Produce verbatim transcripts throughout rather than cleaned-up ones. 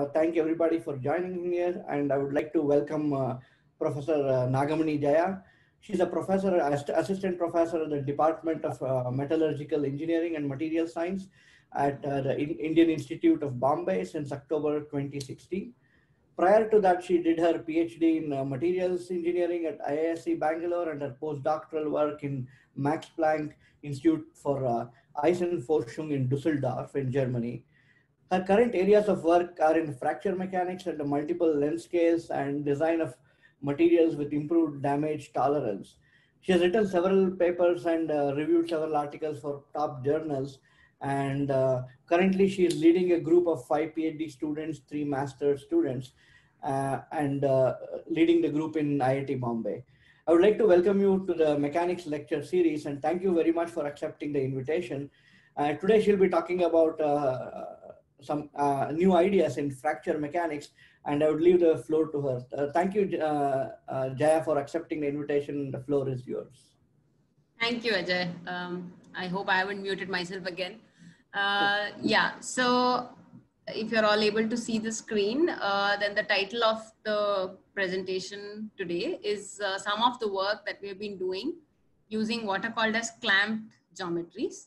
thank everybody for joining here, and I would like to welcome uh, Professor uh, Nagamani Jaya. She's a professor, assist- assistant professor at the Department of uh, Metallurgical Engineering and Material Science at uh, the In- Indian Institute of Bombay since October twenty sixteen. Prior to that, she did her PhD in uh, Materials Engineering at I I S C Bangalore and her postdoctoral work in Max Planck Institute for uh, Eisenforschung in Dusseldorf in Germany. Her current areas of work are in fracture mechanics at the multiple length scales and design of materials with improved damage tolerance. She has written several papers and uh, reviewed several articles for top journals. And uh, currently, she is leading a group of five PhD students, three master students, uh, and uh, leading the group in I I T Bombay. I would like to welcome you to the mechanics lecture series and thank you very much for accepting the invitation. Uh, today, she'll be talking about uh, some uh, new ideas in fracture mechanics, and I would leave the floor to her. Uh, thank you, uh, uh, Jaya, for accepting the invitation. The floor is yours. Thank you, Ajay. Um, I hope I haven't muted myself again. Uh, yeah, so if you're all able to see the screen, uh, then the title of the presentation today is uh, some of the work that we have been doing using what are called as clamped geometries.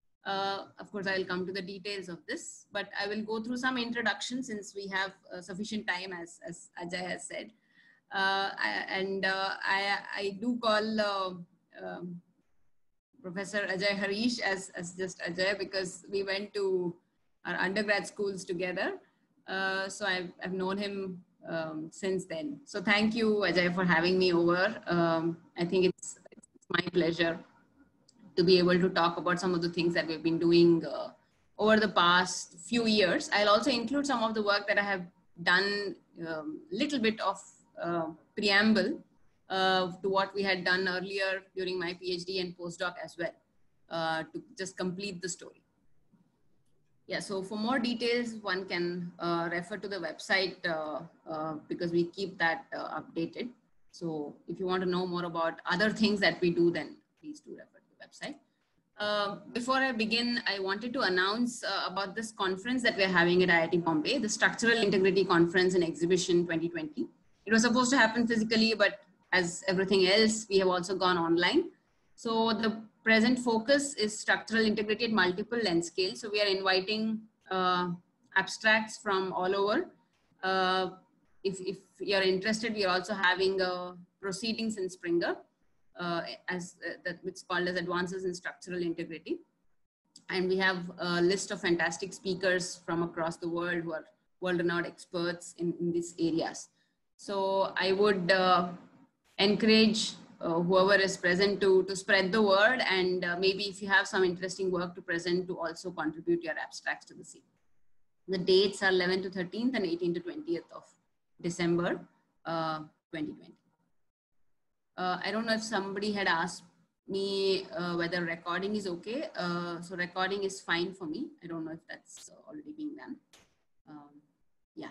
Uh, of course, I will come to the details of this, but I will go through some introduction since we have uh, sufficient time, as, as Ajay has said. Uh, I, and uh, I, I do call uh, um, Professor Ajay Harish as, as just Ajay because we went to our undergrad schools together. Uh, so I've, I've known him um, since then. So thank you, Ajay, for having me over. Um, I think it's, it's my pleasure to be able to talk about some of the things that we've been doing uh, over the past few years. I'll also include some of the work that I have done, a um, little bit of uh, preamble uh, to what we had done earlier during my PhD and postdoc as well, uh, to just complete the story. Yeah, so for more details, one can uh, refer to the website uh, uh, because we keep that uh, updated. So if you want to know more about other things that we do, then please do refer to the website. Uh, before I begin, I wanted to announce uh, about this conference that we're having at I I T Bombay, the Structural Integrity Conference and Exhibition twenty twenty. It was supposed to happen physically, but as everything else, we have also gone online. So the present focus is structural integrity at multiple length scales. So we are inviting uh, abstracts from all over. Uh, if, if you're interested, we are also having uh, proceedings in Springer. Uh, as uh, that it's called as Advances in Structural Integrity. And we have a list of fantastic speakers from across the world who are world-renowned experts in, in these areas. So I would uh, encourage uh, whoever is present to, to spread the word, and uh, maybe if you have some interesting work to present, to also contribute your abstracts to the same. The dates are eleventh to thirteenth and eighteenth to twentieth of December uh, twenty twenty. Uh, I don't know if somebody had asked me uh, whether recording is okay. Uh, so recording is fine for me. I don't know if that's already being done. Um, yeah.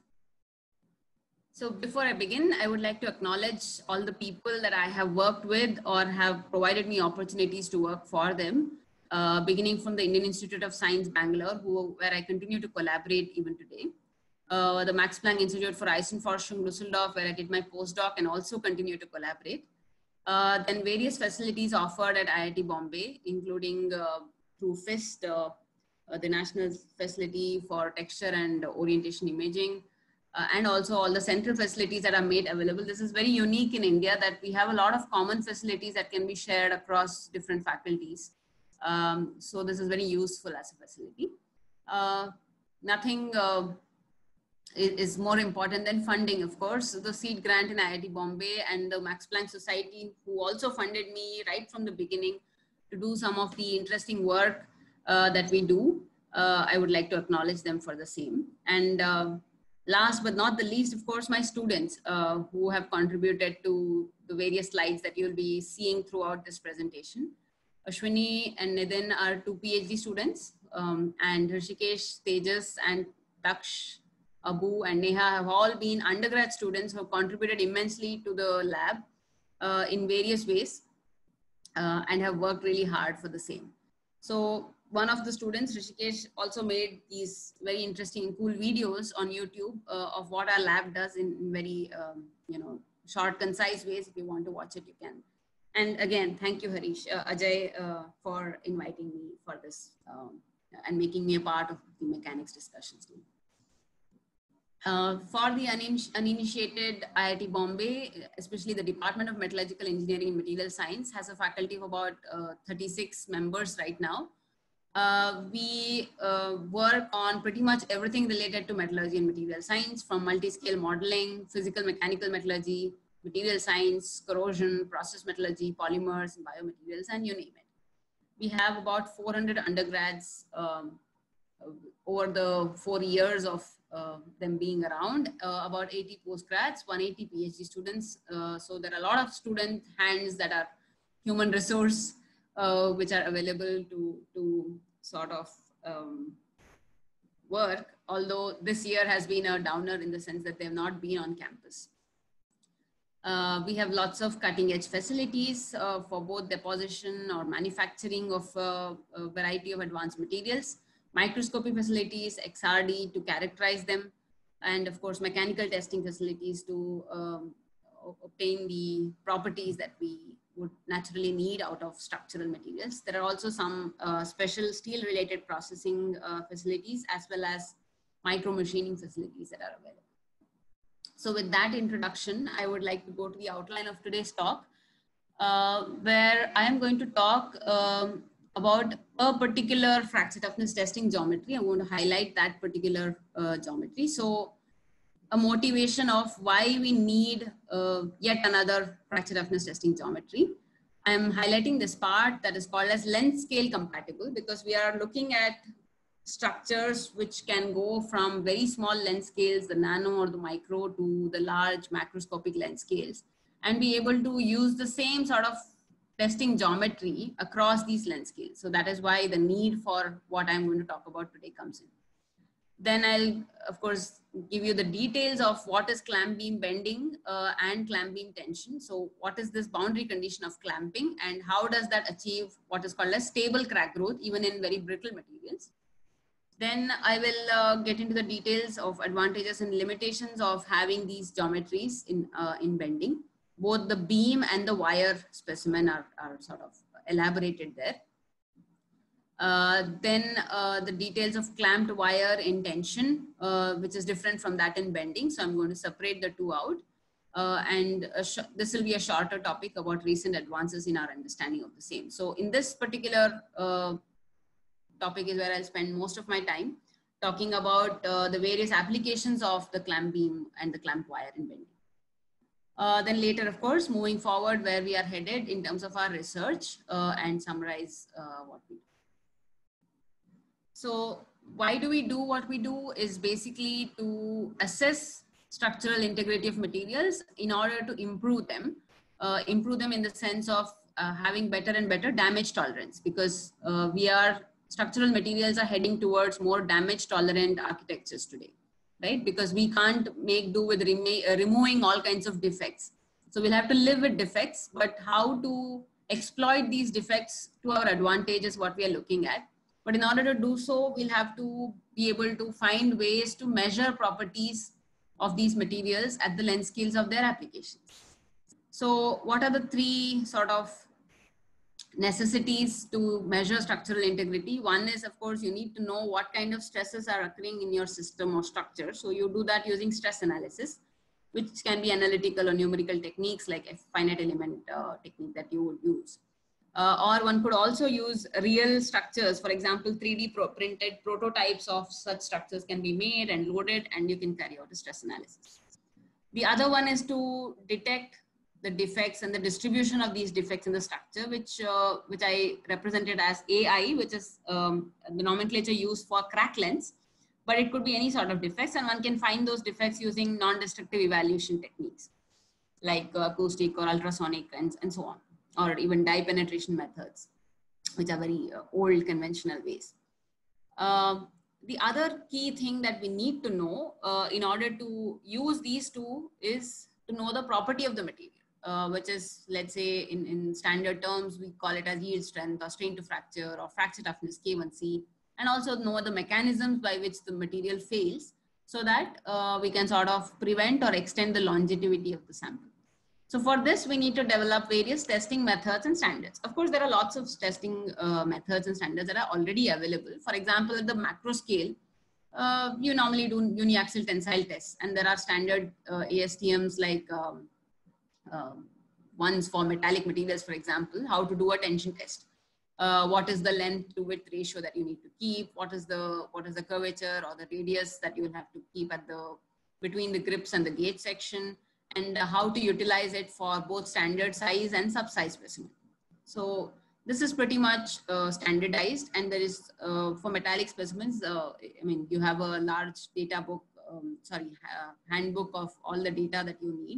So before I begin, I would like to acknowledge all the people that I have worked with or have provided me opportunities to work for them, uh, beginning from the Indian Institute of Science, Bangalore, who, where I continue to collaborate even today. Uh, the Max Planck Institute for Eisenforschung, Dusseldorf, where I did my postdoc and also continue to collaborate. Uh, then various facilities offered at I I T Bombay, including uh, through FIST, uh, uh, the National Facility for Texture and Orientation Imaging, uh, and also all the central facilities that are made available. This is very unique in India that we have a lot of common facilities that can be shared across different faculties. Um, so this is very useful as a facility. Uh, nothing uh, is more important than funding, of course. The seed grant in I I T Bombay and the Max Planck Society, who also funded me right from the beginning to do some of the interesting work uh, that we do. Uh, I would like to acknowledge them for the same. And uh, last but not the least, of course, my students uh, who have contributed to the various slides that you'll be seeing throughout this presentation. Ashwini and Nidhin are two PhD students, um, and Hrishikesh, Tejas, and Daksh, Abu and Neha have all been undergrad students who have contributed immensely to the lab uh, in various ways uh, and have worked really hard for the same. So one of the students, Rishikesh, also made these very interesting and cool videos on YouTube uh, of what our lab does in, in very, um, you know, short, concise ways. If you want to watch it, you can. And again, thank you, Harish, uh, Ajay, uh, for inviting me for this um, and making me a part of the mechanics discussions team. Uh, for the unin uninitiated, I I T Bombay, especially the Department of Metallurgical Engineering and Material Science, has a faculty of about uh, thirty-six members right now. Uh, we uh, work on pretty much everything related to metallurgy and material science, from multi-scale modeling, physical mechanical metallurgy, material science, corrosion, process metallurgy, polymers, and biomaterials, and you name it. We have about four hundred undergrads um, over the four years of uh, them being around, uh, about eighty postgrads, one hundred eighty PhD students. Uh, so there are a lot of student hands that are human resource, uh, which are available to, to sort of um, work, although this year has been a downer in the sense that they have not been on campus. Uh, we have lots of cutting edge facilities uh, for both deposition or manufacturing of uh, a variety of advanced materials, microscopy facilities, X R D to characterize them, and of course, mechanical testing facilities to um, obtain the properties that we would naturally need out of structural materials. There are also some uh, special steel related processing uh, facilities as well as micro machining facilities that are available. So with that introduction, I would like to go to the outline of today's talk, uh, where I am going to talk um, about a particular fracture toughness testing geometry. I'm going to highlight that particular uh, geometry. So a motivation of why we need uh, yet another fracture toughness testing geometry. I'm highlighting this part that is called as length scale compatible, because we are looking at structures which can go from very small length scales, the nano or the micro, to the large macroscopic length scales, and be able to use the same sort of testing geometry across these length scales. So that is why the need for what I'm going to talk about today comes in. Then I'll, of course, give you the details of what is clamp beam bending uh, and clamp beam tension. So what is this boundary condition of clamping, and how does that achieve what is called as stable crack growth, even in very brittle materials. Then I will uh, get into the details of advantages and limitations of having these geometries in, uh, in bending. Both the beam and the wire specimen are, are sort of elaborated there. Uh, then uh, the details of clamped wire in tension, uh, which is different from that in bending. So I'm going to separate the two out. Uh, and this will be a shorter topic about recent advances in our understanding of the same. So in this particular uh, topic is where I'll spend most of my time talking about uh, the various applications of the clamp beam and the clamp wire in bending. Uh, then later, of course, moving forward where we are headed in terms of our research uh, and summarize uh, what we do. So why do we do what we do is basically to assess structural integrity of materials in order to improve them, uh, improve them in the sense of uh, having better and better damage tolerance, because uh, we are structural materials are heading towards more damage tolerant architectures today, right? Because we can't make do with uh, removing all kinds of defects. So we'll have to live with defects, but how to exploit these defects to our advantage is what we are looking at. But in order to do so, we'll have to be able to find ways to measure properties of these materials at the length scales of their applications. So what are the three sort of necessities to measure structural integrity? One is, of course, you need to know what kind of stresses are occurring in your system or structure. So you do that using stress analysis, which can be analytical or numerical techniques like a finite element uh, technique that you would use. Uh, or one could also use real structures. For example, three D pro printed prototypes of such structures can be made and loaded, and you can carry out a stress analysis. The other one is to detect the defects and the distribution of these defects in the structure, which, uh, which I represented as A I, which is um, the nomenclature used for crack lengths, but it could be any sort of defects, and one can find those defects using non-destructive evaluation techniques like uh, acoustic or ultrasonic and, and so on, or even dye penetration methods, which are very uh, old conventional ways. Uh, the other key thing that we need to know uh, in order to use these two is to know the property of the material. uh, which is, let's say in, in standard terms, we call it as yield strength or strain to fracture or fracture toughness K one C, and also know the mechanisms by which the material fails so that uh, we can sort of prevent or extend the longevity of the sample. So for this, we need to develop various testing methods and standards. Of course, there are lots of testing uh, methods and standards that are already available. For example, at the macro scale, uh, you normally do uniaxial tensile tests, and there are standard uh, A S T Ms like um, uh, ones for metallic materials, for example, how to do a tension test. Uh, what is the length to width ratio that you need to keep? What is the what is the curvature or the radius that you will have to keep at the between the grips and the gauge section, and how to utilize it for both standard size and sub-size specimen. So this is pretty much uh, standardized, and there is uh, for metallic specimens. Uh, I mean, you have a large data book, um, sorry, uh, handbook of all the data that you need.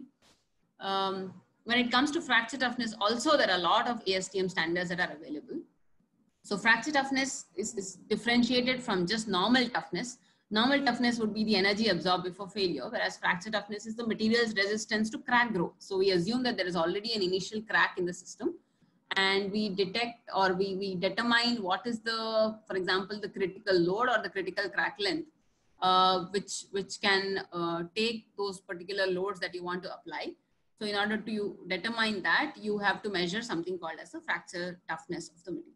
Um, when it comes to fracture toughness, also there are a lot of A S T M standards that are available. So fracture toughness is, is differentiated from just normal toughness. Normal toughness would be the energy absorbed before failure, whereas fracture toughness is the material's resistance to crack growth. So we assume that there is already an initial crack in the system, and we detect or we, we determine what is the, for example, the critical load or the critical crack length, uh, which, which can uh, take those particular loads that you want to apply. So in order to determine that, you have to measure something called as the fracture toughness of the material.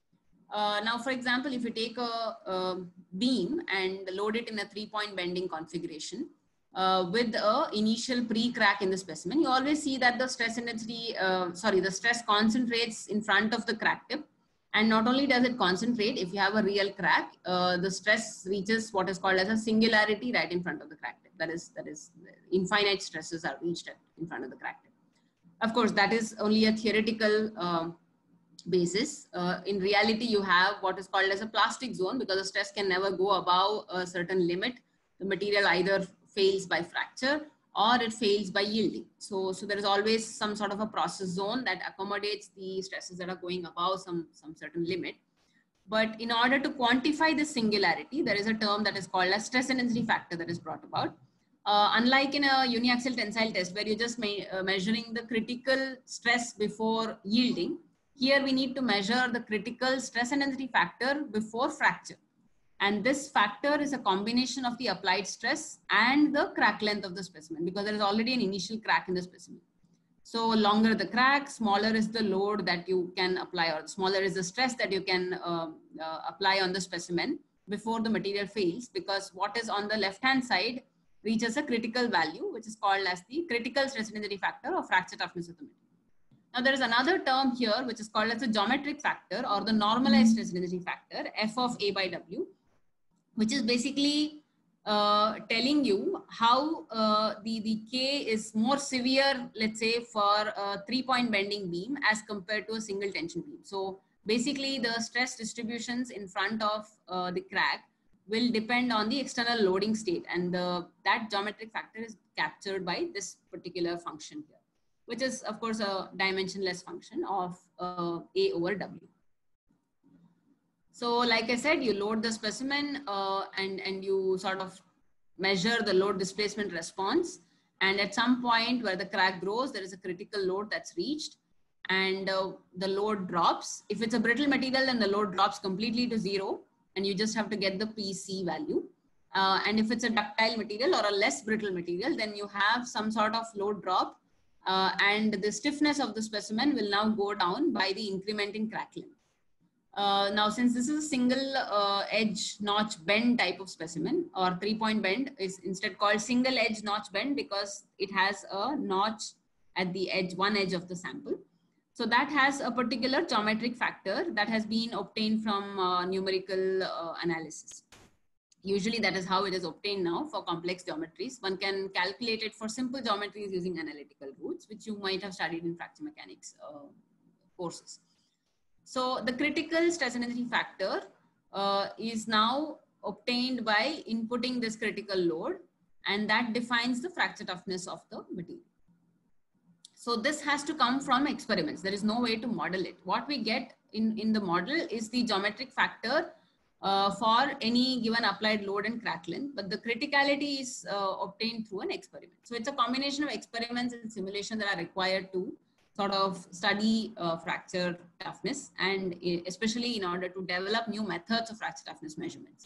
Uh, now, for example, if you take a, a beam and load it in a three-point bending configuration uh, with a initial pre-crack in the specimen, you always see that the stress intensity, uh, sorry, the stress concentrates in front of the crack tip. And not only does it concentrate, if you have a real crack, uh, the stress reaches what is called as a singularity right in front of the crack tip. That is, that is, infinite stresses are reached at, in front of the crack tip. Of course, that is only a theoretical um, basis. Uh, in reality, you have what is called as a plastic zone, because the stress can never go above a certain limit. The material either fails by fracture or it fails by yielding. So, so there is always some sort of a process zone that accommodates the stresses that are going above some, some certain limit. But in order to quantify this singularity, there is a term that is called as stress intensity factor that is brought about. Uh, unlike in a uniaxial tensile test, where you're just me uh, measuring the critical stress before yielding, here we need to measure the critical stress intensity factor before fracture. And this factor is a combination of the applied stress and the crack length of the specimen, because there is already an initial crack in the specimen. So longer the crack, smaller is the load that you can apply, or smaller is the stress that you can uh, uh, apply on the specimen before the material fails, because what is on the left-hand side reaches a critical value, which is called as the critical stress intensity factor or fracture toughness of the material. Now there is another term here, which is called as the geometric factor or the normalized stress intensity factor, F of A by W, which is basically uh, telling you how uh, the, the K is more severe, let's say, for a three-point bending beam as compared to a single tension beam. So basically the stress distributions in front of uh, the crack will depend on the external loading state, and the, that geometric factor is captured by this particular function here, which is of course a dimensionless function of uh, A over W. So like I said, you load the specimen uh, and, and you sort of measure the load displacement response. And at some point where the crack grows, there is a critical load that's reached, and uh, the load drops. If it's a brittle material, then the load drops completely to zero, and you just have to get the P C value. Uh, and if it's a ductile material or a less brittle material, then you have some sort of load drop, uh, and the stiffness of the specimen will now go down by the increment in crack length. Uh, now, since this is a single uh, edge notch bend type of specimen, or three point bend is instead called single edge notch bend because it has a notch at the edge, one edge of the sample. So that has a particular geometric factor that has been obtained from uh, numerical uh, analysis. Usually that is how it is obtained now for complex geometries. One can calculate it for simple geometries using analytical routes, which you might have studied in fracture mechanics uh, courses. So the critical stress intensity factor uh, is now obtained by inputting this critical load, and that defines the fracture toughness of the material. So this has to come from experiments. There is no way to model it. What we get in, in the model is the geometric factor uh, for any given applied load and crack length, but the criticality is uh, obtained through an experiment. So it's a combination of experiments and simulation that are required to sort of study uh, fracture toughness, and especially in order to develop new methods of fracture toughness measurements.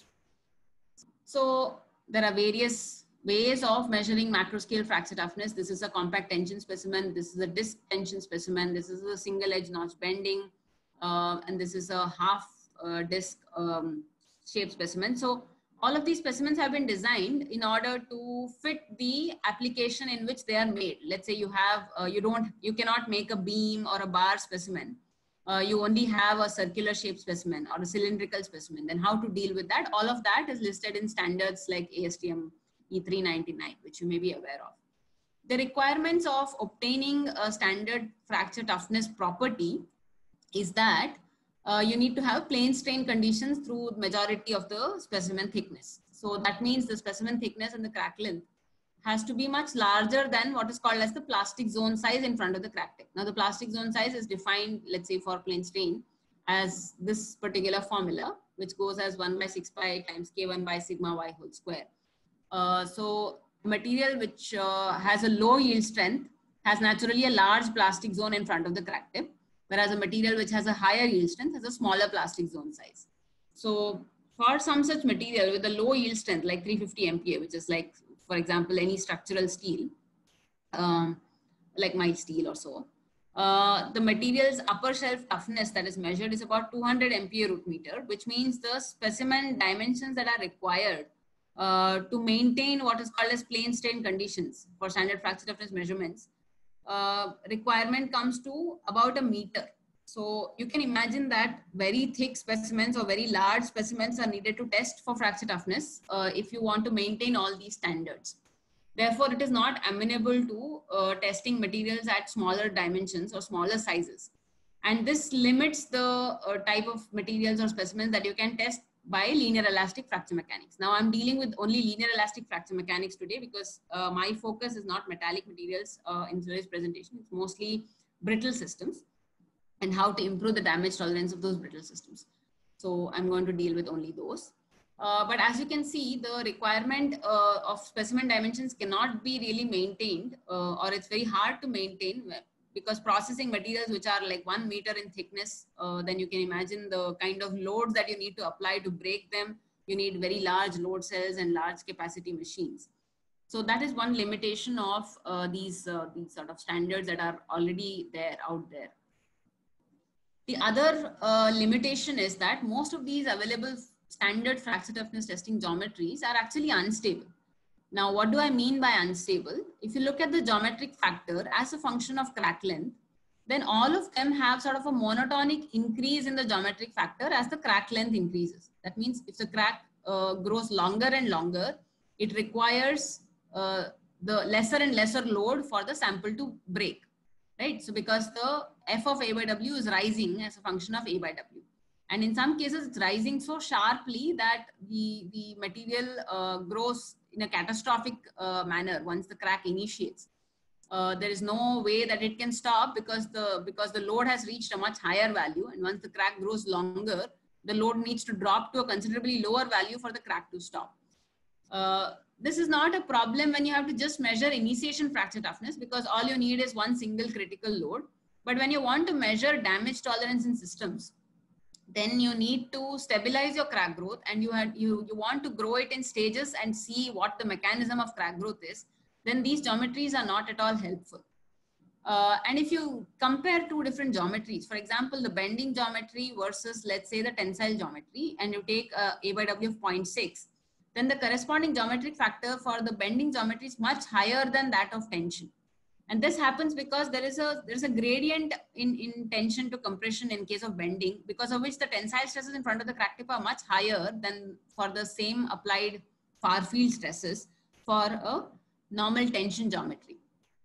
So there are various ways of measuring macro scale fracture toughness. This is a compact tension specimen. This is a disc tension specimen. This is a single edge notch bending. Uh, and this is a half uh, disc um, shaped specimen. So all of these specimens have been designed in order to fit the application in which they are made. Let's say you have, uh, you don't, you cannot make a beam or a bar specimen. Uh, you only have a circular shaped specimen or a cylindrical specimen. Then how to deal with that? All of that is listed in standards like A S T M E three ninety-nine, which you may be aware of. The requirements of obtaining a standard fracture toughness property is that uh, you need to have plane strain conditions through majority of the specimen thickness. So that means the specimen thickness and the crack length has to be much larger than what is called as the plastic zone size in front of the crack tip. Now the plastic zone size is defined, let's say for plane strain, as this particular formula, which goes as one by six pi times K one by sigma y whole square. Uh, so material which uh, has a low yield strength has naturally a large plastic zone in front of the crack tip, whereas a material which has a higher yield strength has a smaller plastic zone size. So for some such material with a low yield strength like three fifty M P A, which is like, for example, any structural steel, um, like mild steel or so, uh, the material's upper shelf toughness that is measured is about two hundred M P A root meter, which means the specimen dimensions that are required uh, to maintain what is called as plane strain conditions for standard fracture toughness measurements uh, requirement comes to about a meter. So you can imagine that very thick specimens or very large specimens are needed to test for fracture toughness uh, if you want to maintain all these standards. Therefore, it is not amenable to uh, testing materials at smaller dimensions or smaller sizes. And this limits the uh, type of materials or specimens that you can test by linear elastic fracture mechanics. Now I'm dealing with only linear elastic fracture mechanics today because uh, my focus is not metallic materials uh, in today's presentation. It's mostly brittle systems and how to improve the damage tolerance of those brittle systems. So I'm going to deal with only those. Uh, but as you can see, the requirement uh, of specimen dimensions cannot be really maintained uh, or it's very hard to maintain because processing materials which are like one meter in thickness, uh, then you can imagine the kind of loads that you need to apply to break them. You need very large load cells and large capacity machines. So that is one limitation of uh, these, uh, these sort of standards that are already there out there. The other uh, limitation is that most of these available standard fracture toughness testing geometries are actually unstable. Now, what do I mean by unstable? If you look at the geometric factor as a function of crack length, then all of them have sort of a monotonic increase in the geometric factor as the crack length increases. That means if the crack uh, grows longer and longer, it requires uh, the lesser and lesser load for the sample to break, right? So because the F of A by W is rising as a function of A by W. And in some cases, it's rising so sharply that the, the material uh, grows in a catastrophic uh, manner once the crack initiates. Uh, there is no way that it can stop because the, because the load has reached a much higher value. And once the crack grows longer, the load needs to drop to a considerably lower value for the crack to stop. Uh, this is not a problem when you have to just measure initiation fracture toughness because all you need is one single critical load. But when you want to measure damage tolerance in systems, then you need to stabilize your crack growth and you, had, you, you want to grow it in stages and see what the mechanism of crack growth is, then these geometries are not at all helpful. Uh, and if you compare two different geometries, for example, the bending geometry versus let's say the tensile geometry, and you take uh, A by W of zero point six, then the corresponding geometric factor for the bending geometry is much higher than that of tension. And this happens because there is a there's a gradient in, in tension to compression in case of bending, because of which the tensile stresses in front of the crack tip are much higher than for the same applied far field stresses for a normal tension geometry.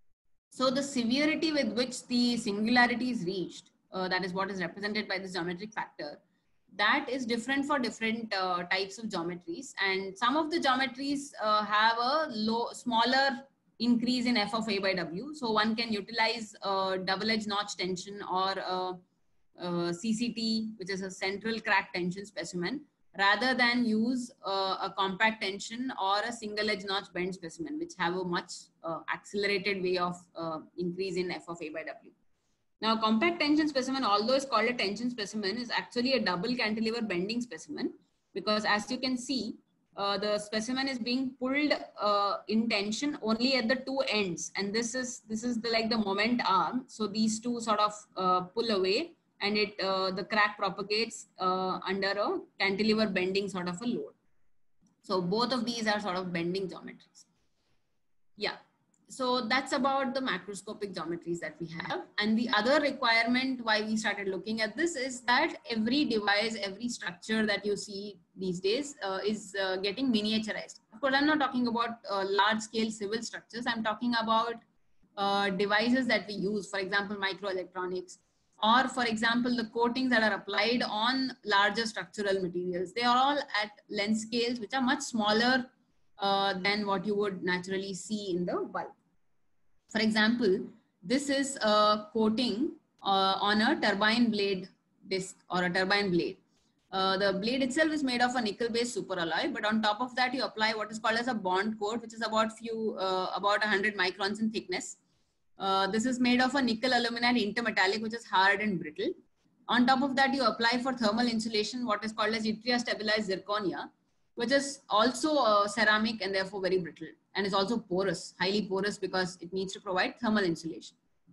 So the severity with which the singularity is reached, uh, that is what is represented by this geometric factor, that is different for different uh, types of geometries. And some of the geometries uh, have a low, smaller increase in F of A by W. So one can utilize uh, double edge notch tension or uh, uh, C C T, which is a central crack tension specimen, rather than use uh, a compact tension or a single edge notch bend specimen, which have a much uh, accelerated way of uh, increase in F of A by W. Now, compact tension specimen, although it's called a tension specimen, is actually a double cantilever bending specimen, because as you can see, uh, the specimen is being pulled uh, in tension only at the two ends, and this is this is the like the moment arm. So these two sort of uh, pull away, and it uh, the crack propagates uh, under a cantilever bending sort of a load. So both of these are sort of bending geometries. Yeah. So that's about the macroscopic geometries that we have. And the other requirement why we started looking at this is that every device, every structure that you see these days uh, is uh, getting miniaturized. Of course, I'm not talking about uh, large scale civil structures. I'm talking about uh, devices that we use, for example, microelectronics, or for example, the coatings that are applied on larger structural materials. They are all at length scales, which are much smaller uh, than what you would naturally see in the bulk. For example, this is a coating uh, on a turbine blade disc or a turbine blade. Uh, the blade itself is made of a nickel-based superalloy, but on top of that, you apply what is called as a bond coat, which is about few uh, about one hundred microns in thickness. Uh, this is made of a nickel aluminide intermetallic, which is hard and brittle. On top of that, you apply for thermal insulation what is called as yttria stabilized zirconia, which is also uh, ceramic and therefore very brittle, and is also porous, highly porous, because it needs to provide thermal insulation.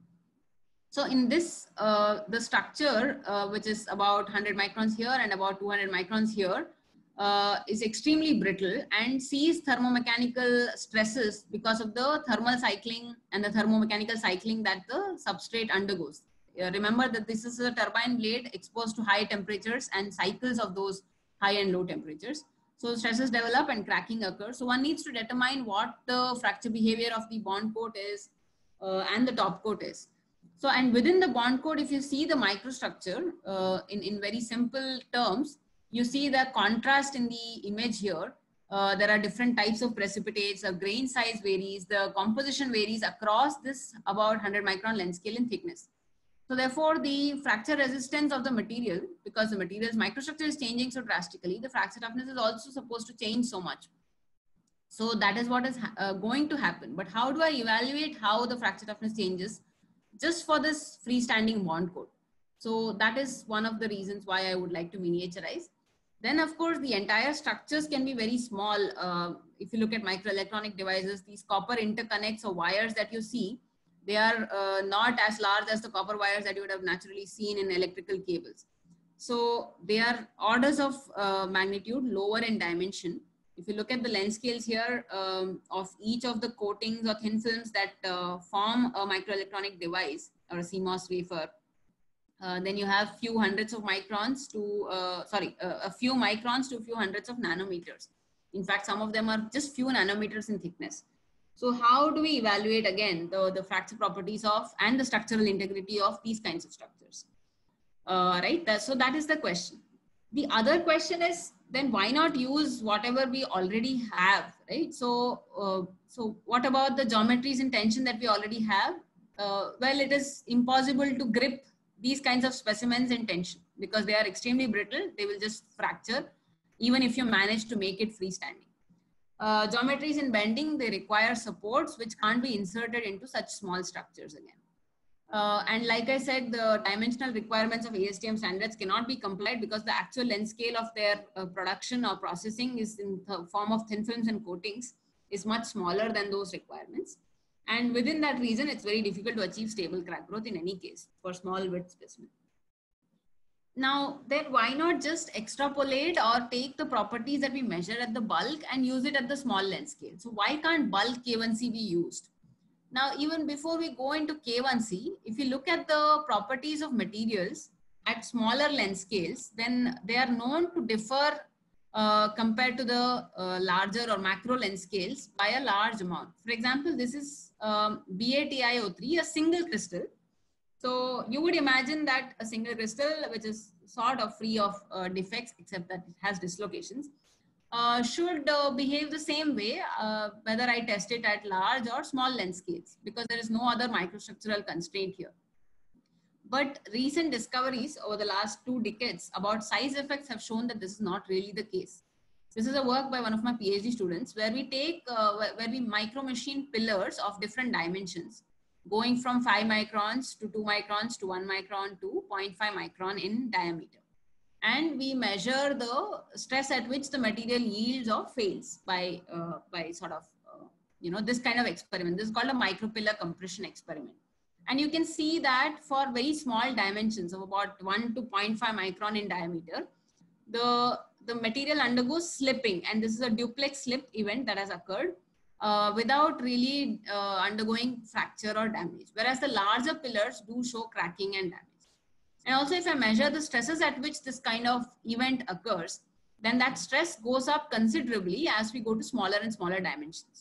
So in this, uh, the structure, uh, which is about one hundred microns here and about two hundred microns here, uh, is extremely brittle and sees thermomechanical stresses because of the thermal cycling and the thermomechanical cycling that the substrate undergoes. Uh, remember that this is a turbine blade exposed to high temperatures and cycles of those high and low temperatures. So stresses develop and cracking occurs. So one needs to determine what the fracture behavior of the bond coat is uh, and the top coat is. So, and within the bond coat, if you see the microstructure uh, in, in very simple terms, you see the contrast in the image here. Uh, there are different types of precipitates, the grain size varies, the composition varies across this about one hundred micron length scale in thickness. So therefore, the fracture resistance of the material, because the material's microstructure is changing so drastically, the fracture toughness is also supposed to change so much. So that is what is uh, going to happen. But how do I evaluate how the fracture toughness changes just for this freestanding bond coat? So that is one of the reasons why I would like to miniaturize. Then of course, the entire structures can be very small. Uh, if you look at microelectronic devices, these copper interconnects or wires that you see, they are uh, not as large as the copper wires that you would have naturally seen in electrical cables. So they are orders of uh, magnitude lower in dimension. If you look at the length scales here um, of each of the coatings or thin films that uh, form a microelectronic device or a C MOS wafer, uh, then you have few hundreds of microns to, uh, sorry, uh, a few microns to a few hundreds of nanometers. In fact, some of them are just few nanometers in thickness. So how do we evaluate again the, the fracture properties of and the structural integrity of these kinds of structures? Uh, right, that, so that is the question. The other question is, then why not use whatever we already have, right? So, uh, so what about the geometries in tension that we already have? Uh, well, it is impossible to grip these kinds of specimens in tension because they are extremely brittle. They will just fracture even if you manage to make it freestanding. Uh, geometries in bending, they require supports which can't be inserted into such small structures again. Uh, and like I said, the dimensional requirements of A S T M standards cannot be complied because the actual length scale of their uh, production or processing is in the form of thin films and coatings is much smaller than those requirements. And within that reason, it's very difficult to achieve stable crack growth in any case for small width specimen. Now, then why not just extrapolate or take the properties that we measure at the bulk and use it at the small length scale? So why can't bulk K one C be used? Now, even before we go into K one C, if you look at the properties of materials at smaller length scales, then they are known to differ uh, compared to the uh, larger or macro length scales by a large amount. For example, this is um, B A T I O three, a single crystal. So you would imagine that a single crystal, which is sort of free of uh, defects, except that it has dislocations, uh, should uh, behave the same way, uh, whether I test it at large or small length scales, because there is no other microstructural constraint here. But recent discoveries over the last two decades about size effects have shown that this is not really the case. This is a work by one of my PhD students where we take, uh, where, where we micro machine pillars of different dimensions, going from five microns to two microns to one micron to zero point five micron in diameter. And we measure the stress at which the material yields or fails by, uh, by sort of, uh, you know, this kind of experiment. This is called a micropillar compression experiment. And you can see that for very small dimensions of about one to zero point five micron in diameter, the, the material undergoes slipping. And this is a duplex slip event that has occurred uh, without really uh, undergoing fracture or damage. Whereas the larger pillars do show cracking and damage. And also if I measure the stresses at which this kind of event occurs, then that stress goes up considerably as we go to smaller and smaller dimensions.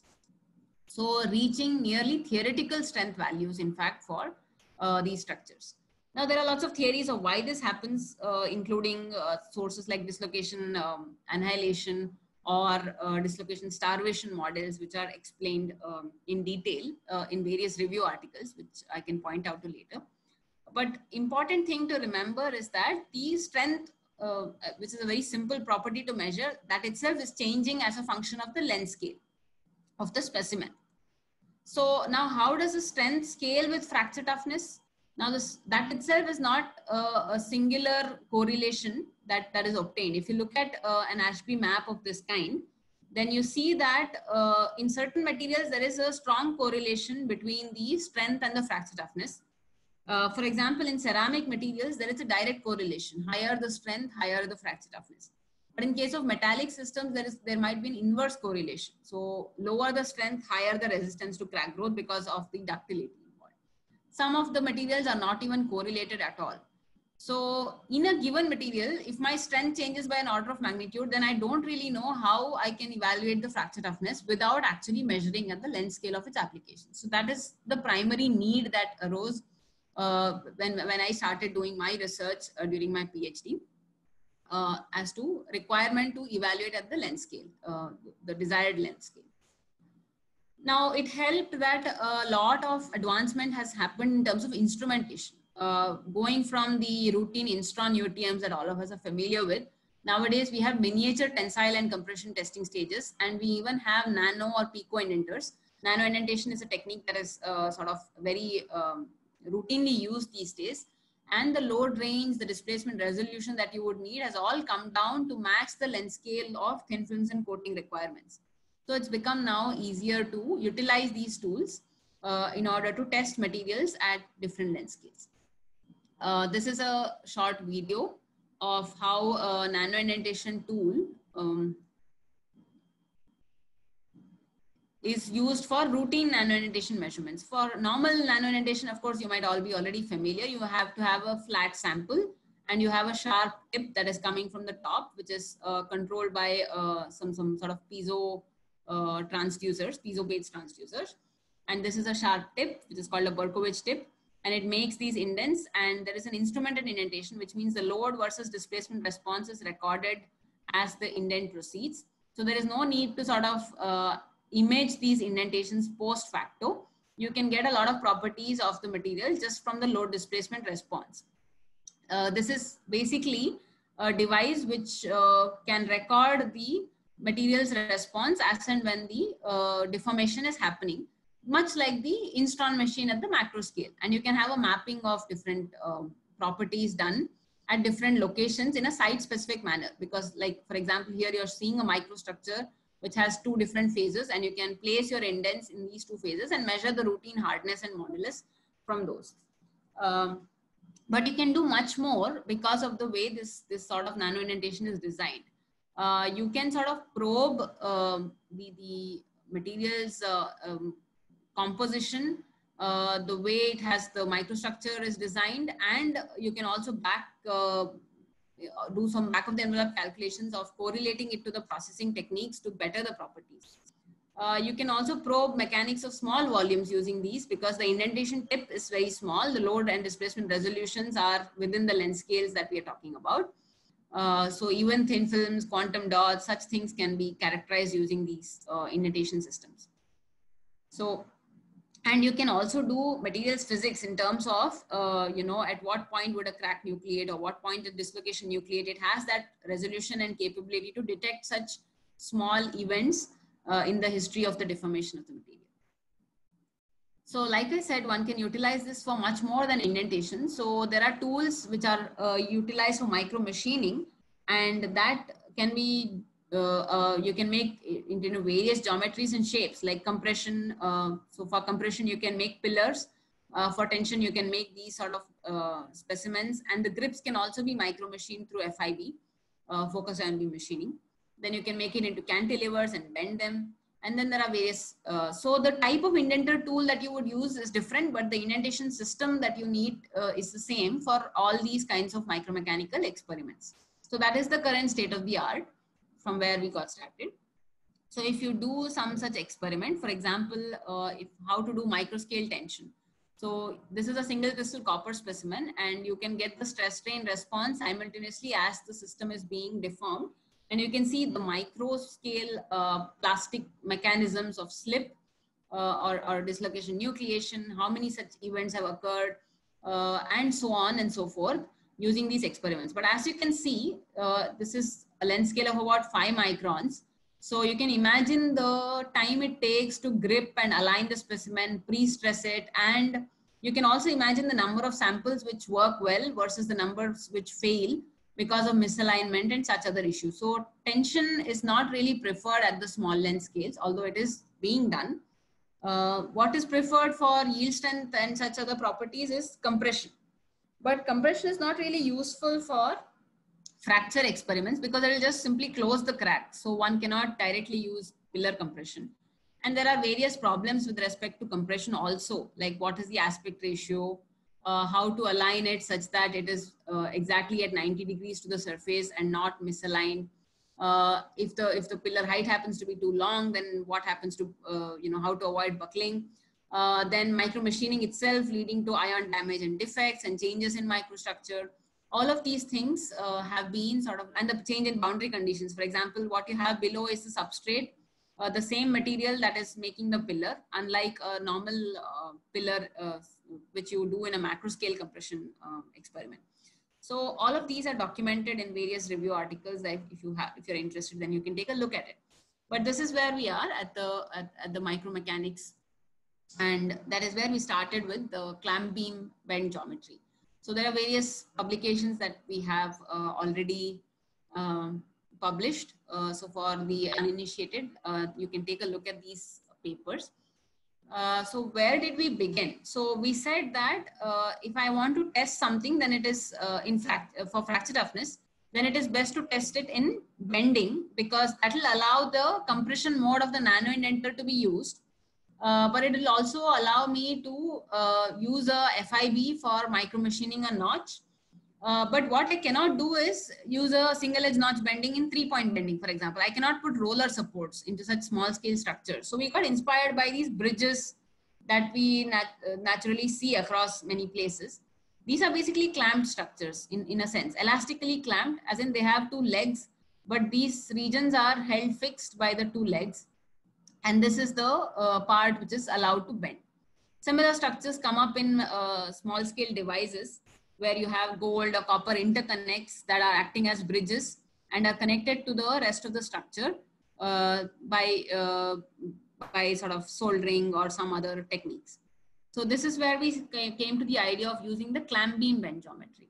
So reaching nearly theoretical strength values, in fact, for uh, these structures. Now, there are lots of theories of why this happens, uh, including uh, sources like dislocation um, annihilation or uh, dislocation starvation models, which are explained um, in detail uh, in various review articles, which I can point out to later. But important thing to remember is that T strength, uh, which is a very simple property to measure, that itself is changing as a function of the length scale of the specimen. So now how does the strength scale with fracture toughness? Now this, that itself is not uh, a singular correlation that, that is obtained. If you look at uh, an Ashby map of this kind, then you see that uh, in certain materials, there is a strong correlation between the strength and the fracture toughness. Uh, for example, in ceramic materials, there is a direct correlation. Higher the strength, higher the fracture toughness. But in case of metallic systems, there is there might be an inverse correlation. So lower the strength, higher the resistance to crack growth because of the ductility involved. Some of the materials are not even correlated at all. So in a given material, if my strength changes by an order of magnitude, then I don't really know how I can evaluate the fracture toughness without actually measuring at the length scale of its application. So that is the primary need that arose uh, when, when I started doing my research uh, during my PhD. Uh, as to requirement to evaluate at the length scale, uh, the desired length scale. Now, it helped that a lot of advancement has happened in terms of instrumentation, uh, going from the routine Instron U T Ms that all of us are familiar with. Nowadays, we have miniature tensile and compression testing stages, and we even have nano or pico indenters. Nano indentation is a technique that is uh, sort of very um, routinely used these days. And the load range, the displacement resolution that you would need has all come down to match the length scale of thin films and coating requirements. So it's become now easier to utilize these tools uh, in order to test materials at different length scales. Uh, this is a short video of how a nano indentation tool um, is used for routine nano indentation measurements. For normal nano indentation, of course, you might all be already familiar. You have to have a flat sample and you have a sharp tip that is coming from the top, which is uh, controlled by uh, some, some sort of piezo uh, transducers, piezo-based transducers. And this is a sharp tip, which is called a Berkovich tip. And it makes these indents, and there is an instrumented indentation, which means the load versus displacement response is recorded as the indent proceeds. So there is no need to sort of uh, image these indentations post facto. You can get a lot of properties of the material just from the load displacement response. Uh, this is basically a device which uh, can record the material's response as and when the uh, deformation is happening, much like the Instron machine at the macro scale. And you can have a mapping of different um, properties done at different locations in a site specific manner. Because like, for example, here you're seeing a microstructure which has two different phases, and you can place your indents in these two phases and measure the routine hardness and modulus from those. Um, but you can do much more because of the way this, this sort of nano indentation is designed. Uh, you can sort of probe um, the, the material's uh, um, composition, uh, the way it has the microstructure is designed, and you can also back uh, do some back of the envelope calculations of correlating it to the processing techniques to better the properties. Uh, you can also probe mechanics of small volumes using these, because the indentation tip is very small. The load and displacement resolutions are within the length scales that we are talking about. Uh, so even thin films, quantum dots, such things can be characterized using these uh, indentation systems. So And you can also do materials physics in terms of, uh, you know, at what point would a crack nucleate, or what point the dislocation nucleate. It has that resolution and capability to detect such small events uh, in the history of the deformation of the material. So like I said, one can utilize this for much more than indentation. So there are tools which are uh, utilized for micro machining, and that can be, uh, uh, you can make into, you know, various geometries and shapes like compression. Uh, so for compression, you can make pillars. Uh, for tension, you can make these sort of uh, specimens, and the grips can also be micro machined through F I B, uh, focus ion beam machining. Then you can make it into cantilevers and bend them. And then there are various, uh, so the type of indenter tool that you would use is different, but the indentation system that you need uh, is the same for all these kinds of micromechanical experiments. So that is the current state of the art from where we got started. So if you do some such experiment, for example, uh, if, how to do microscale tension. So this is a single crystal copper specimen, and you can get the stress strain response simultaneously as the system is being deformed. And you can see the micro scale uh, plastic mechanisms of slip uh, or, or dislocation nucleation, how many such events have occurred, uh, and so on and so forth using these experiments. But as you can see, uh, this is a length scale of about five microns. So you can imagine the time it takes to grip and align the specimen, pre-stress it, and you can also imagine the number of samples which work well versus the numbers which fail because of misalignment and such other issues. So tension is not really preferred at the small length scales, although it is being done. Uh, what is preferred for yield strength and such other properties is compression. But compression is not really useful for fracture experiments because it will just simply close the crack. So one cannot directly use pillar compression. And there are various problems with respect to compression also, like what is the aspect ratio, uh, how to align it such that it is uh, exactly at ninety degrees to the surface and not misaligned. Uh, if the if the pillar height happens to be too long, then what happens to, uh, you know, how to avoid buckling. Uh, then micro machining itself leading to ion damage and defects and changes in microstructure. All of these things uh, have been sort of, and the change in boundary conditions. For example, what you have below is the substrate, uh, the same material that is making the pillar, unlike a normal uh, pillar, uh, which you do in a macro scale compression uh, experiment. So all of these are documented in various review articles that if you have, if you're interested, then you can take a look at it. But this is where we are at the, at, at the micromechanics. And that is where we started with the clamp beam bend geometry. So there are various publications that we have uh, already um, published. Uh, so for the uninitiated, uh, you can take a look at these papers. Uh, so where did we begin? So we said that uh, if I want to test something, then it is uh, in fact for fracture toughness, then it is best to test it in bending, because that will allow the compression mode of the nano indenter to be used. Uh, but it will also allow me to uh, use a F I B for micro machining a notch. Uh, but what I cannot do is use a single edge notch bending in three point bending, for example. I cannot put roller supports into such small scale structures. So we got inspired by these bridges that we nat uh, naturally see across many places. These are basically clamped structures in, in a sense, elastically clamped, as in they have two legs, but these regions are held fixed by the two legs. And this is the uh, part which is allowed to bend. Similar structures come up in uh, small scale devices where you have gold or copper interconnects that are acting as bridges and are connected to the rest of the structure uh, by, uh, by sort of soldering or some other techniques. So this is where we came to the idea of using the clamp beam bend geometry.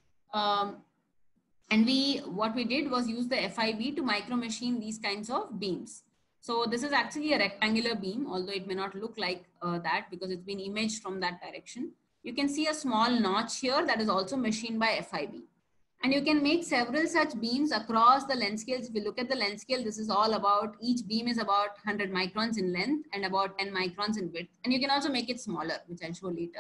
Um, and we, what we did was use the F I B to micro machine these kinds of beams. So this is actually a rectangular beam, although it may not look like uh, that because it's been imaged from that direction. You can see a small notch here that is also machined by F I B. And you can make several such beams across the length scales. If you look at the length scale, this is all about, each beam is about one hundred microns in length and about ten microns in width. And you can also make it smaller, which I'll show later.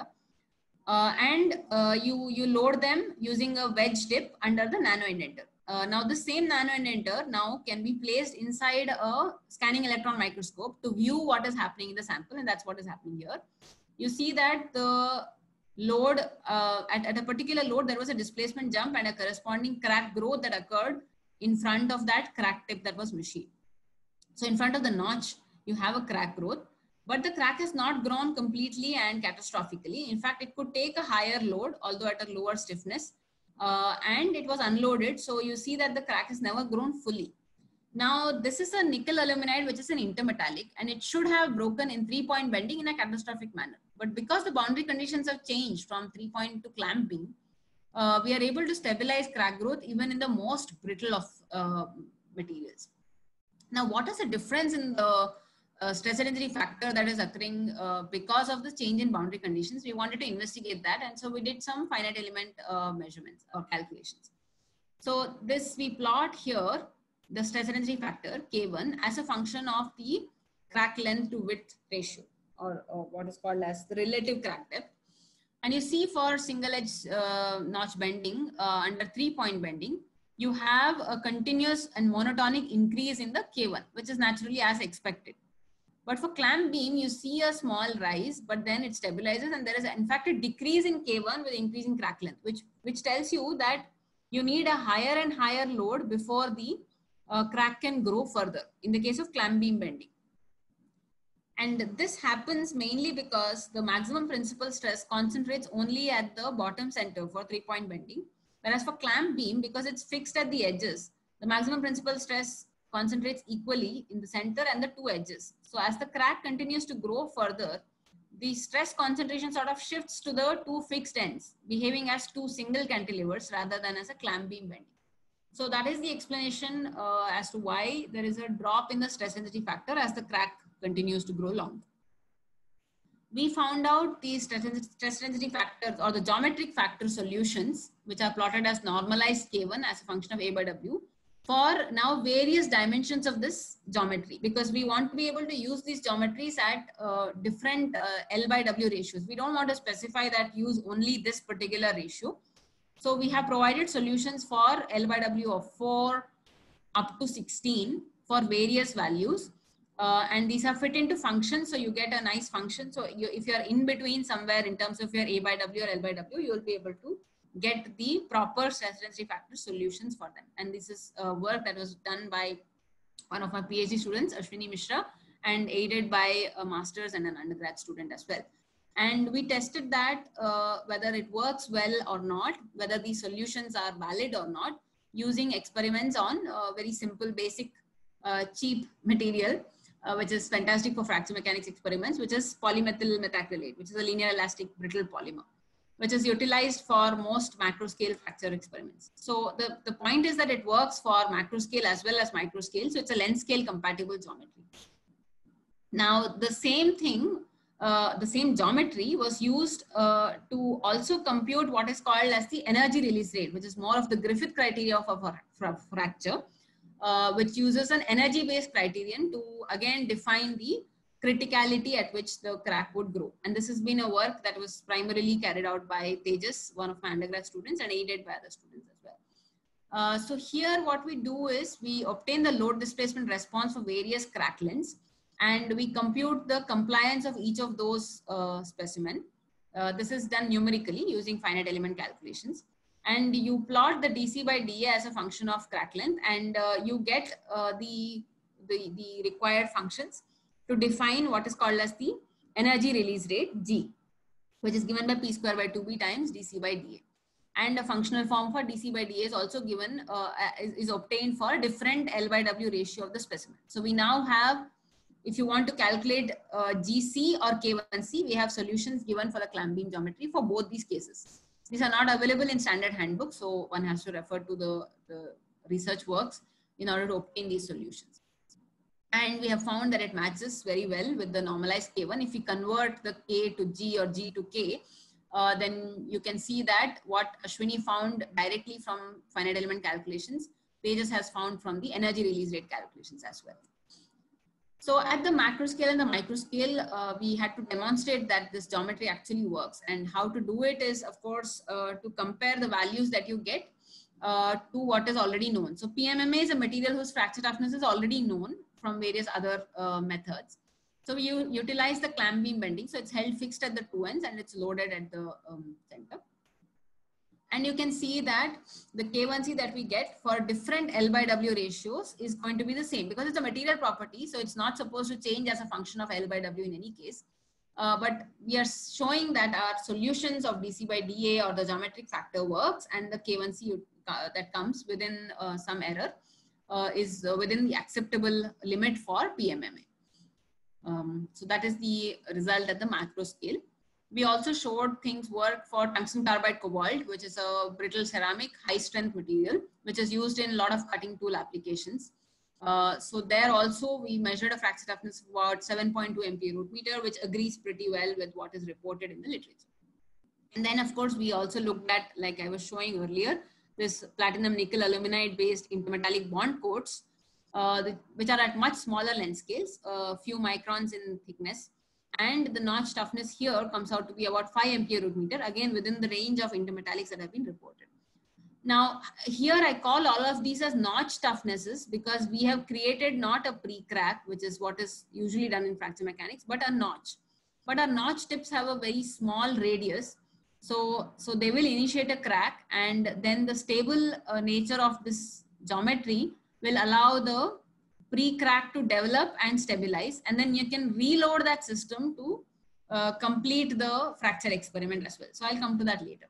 Uh, and uh, you, you load them using a wedge tip under the nano indenter. Uh, now the same nano indenter now can be placed inside a scanning electron microscope to view what is happening in the sample, and that's what is happening here. You see that the load, uh, at, at a particular load, there was a displacement jump and a corresponding crack growth that occurred in front of that crack tip that was machined. So in front of the notch, you have a crack growth. But the crack has not grown completely and catastrophically. In fact, it could take a higher load, although at a lower stiffness, uh, and it was unloaded. So you see that the crack has never grown fully. Now, this is a nickel aluminide, which is an intermetallic, and it should have broken in three-point bending in a catastrophic manner. But because the boundary conditions have changed from three-point to clamp beam, uh, we are able to stabilize crack growth even in the most brittle of uh, materials. Now, what is the difference in the uh, stress energy factor that is occurring uh, because of the change in boundary conditions? We wanted to investigate that, and so we did some finite element uh, measurements or calculations. So this we plot here the stress energy factor K one as a function of the crack length to width ratio, or, or what is called as the relative crack depth. And you see for single edge uh, notch bending uh, under three point bending, you have a continuous and monotonic increase in the K one, which is naturally as expected. But for clamp beam, you see a small rise, but then it stabilizes, and there is in fact a decrease in K one with increasing crack length, which, which tells you that you need a higher and higher load before the uh, crack can grow further in the case of clamp beam bending. And this happens mainly because the maximum principal stress concentrates only at the bottom center for three point bending. Whereas for clamp beam, because it's fixed at the edges, the maximum principal stress concentrates equally in the center and the two edges. So as the crack continues to grow further, the stress concentration sort of shifts to the two fixed ends, behaving as two single cantilevers rather than as a clamp beam bending. So that is the explanation uh, as to why there is a drop in the stress energy factor as the crack continues to grow longer. We found out the stress energy factors or the geometric factor solutions, which are plotted as normalized K one as a function of A by W for now various dimensions of this geometry, because we want to be able to use these geometries at uh, different uh, L by W ratios. We don't want to specify that use only this particular ratio. So we have provided solutions for L by W of four up to sixteen for various values. Uh, and these are fit into functions, so you get a nice function. So you, if you are in between somewhere in terms of your A by W or L by W, you will be able to get the proper stress energy factor solutions for them. And this is uh, work that was done by one of my PhD students, Ashwini Mishra, and aided by a master's and an undergrad student as well. And we tested that uh, whether it works well or not, whether these solutions are valid or not, using experiments on uh, very simple, basic, uh, cheap material. Uh, which is fantastic for fracture mechanics experiments, which is polymethyl methacrylate, which is a linear elastic brittle polymer, which is utilized for most macro scale fracture experiments. So the, the point is that it works for macro scale as well as micro scale. So it's a length scale compatible geometry. Now the same thing, uh, the same geometry was used uh, to also compute what is called as the energy release rate, which is more of the Griffith criteria of a fracture. Uh, which uses an energy-based criterion to again define the criticality at which the crack would grow. And this has been a work that was primarily carried out by Tejas, one of my undergrad students, and aided by other students as well. Uh, so here what we do is we obtain the load displacement response for various crack lengths, and we compute the compliance of each of those uh, specimen. Uh, this is done numerically using finite element calculations. And you plot the D C by D A as a function of crack length, and uh, you get uh, the, the, the required functions to define what is called as the energy release rate, G, which is given by P square by two B times D C by D A. And a functional form for D C by D A is also given, uh, is, is obtained for a different L by W ratio of the specimen. So we now have, if you want to calculate uh, G C or K one C, we have solutions given for the clamp beam geometry for both these cases. These are not available in standard handbook, so one has to refer to the, the research works in order to obtain these solutions. And we have found that it matches very well with the normalized K one. If we convert the K to G or G to K, uh, then you can see that what Ashwini found directly from finite element calculations, Tejas has found from the energy release rate calculations as well. So at the macro scale and the micro scale, uh, we had to demonstrate that this geometry actually works. And how to do it is, of course, uh, to compare the values that you get uh, to what is already known. So P M M A is a material whose fracture toughness is already known from various other uh, methods. So we utilize the clamp beam bending. So it's held fixed at the two ends and it's loaded at the um, center. And you can see that the K one C that we get for different L by W ratios is going to be the same because it's a material property. So it's not supposed to change as a function of L by W in any case. Uh, but we are showing that our solutions of D C by D A or the geometric factor works, and the K one C uh, that comes within uh, some error uh, is uh, within the acceptable limit for P M M A. Um, so that is the result at the macro scale. We also showed things work for tungsten carbide cobalt, which is a brittle ceramic high strength material, which is used in a lot of cutting tool applications. Uh, so there also we measured a fracture toughness of about seven point two M P A root meter, which agrees pretty well with what is reported in the literature. And then of course, we also looked at, like I was showing earlier, this platinum nickel aluminide based intermetallic bond coats, uh, the, which are at much smaller length scales, a uh, few microns in thickness. And the notch toughness here comes out to be about five M P A root meter, again within the range of intermetallics that have been reported. Now, here I call all of these as notch toughnesses because we have created not a pre-crack, which is what is usually done in fracture mechanics, but a notch. But our notch tips have a very small radius. So, so they will initiate a crack, and then the stable uh, nature of this geometry will allow the pre-crack to develop and stabilize, and then you can reload that system to uh, complete the fracture experiment as well. So I'll come to that later.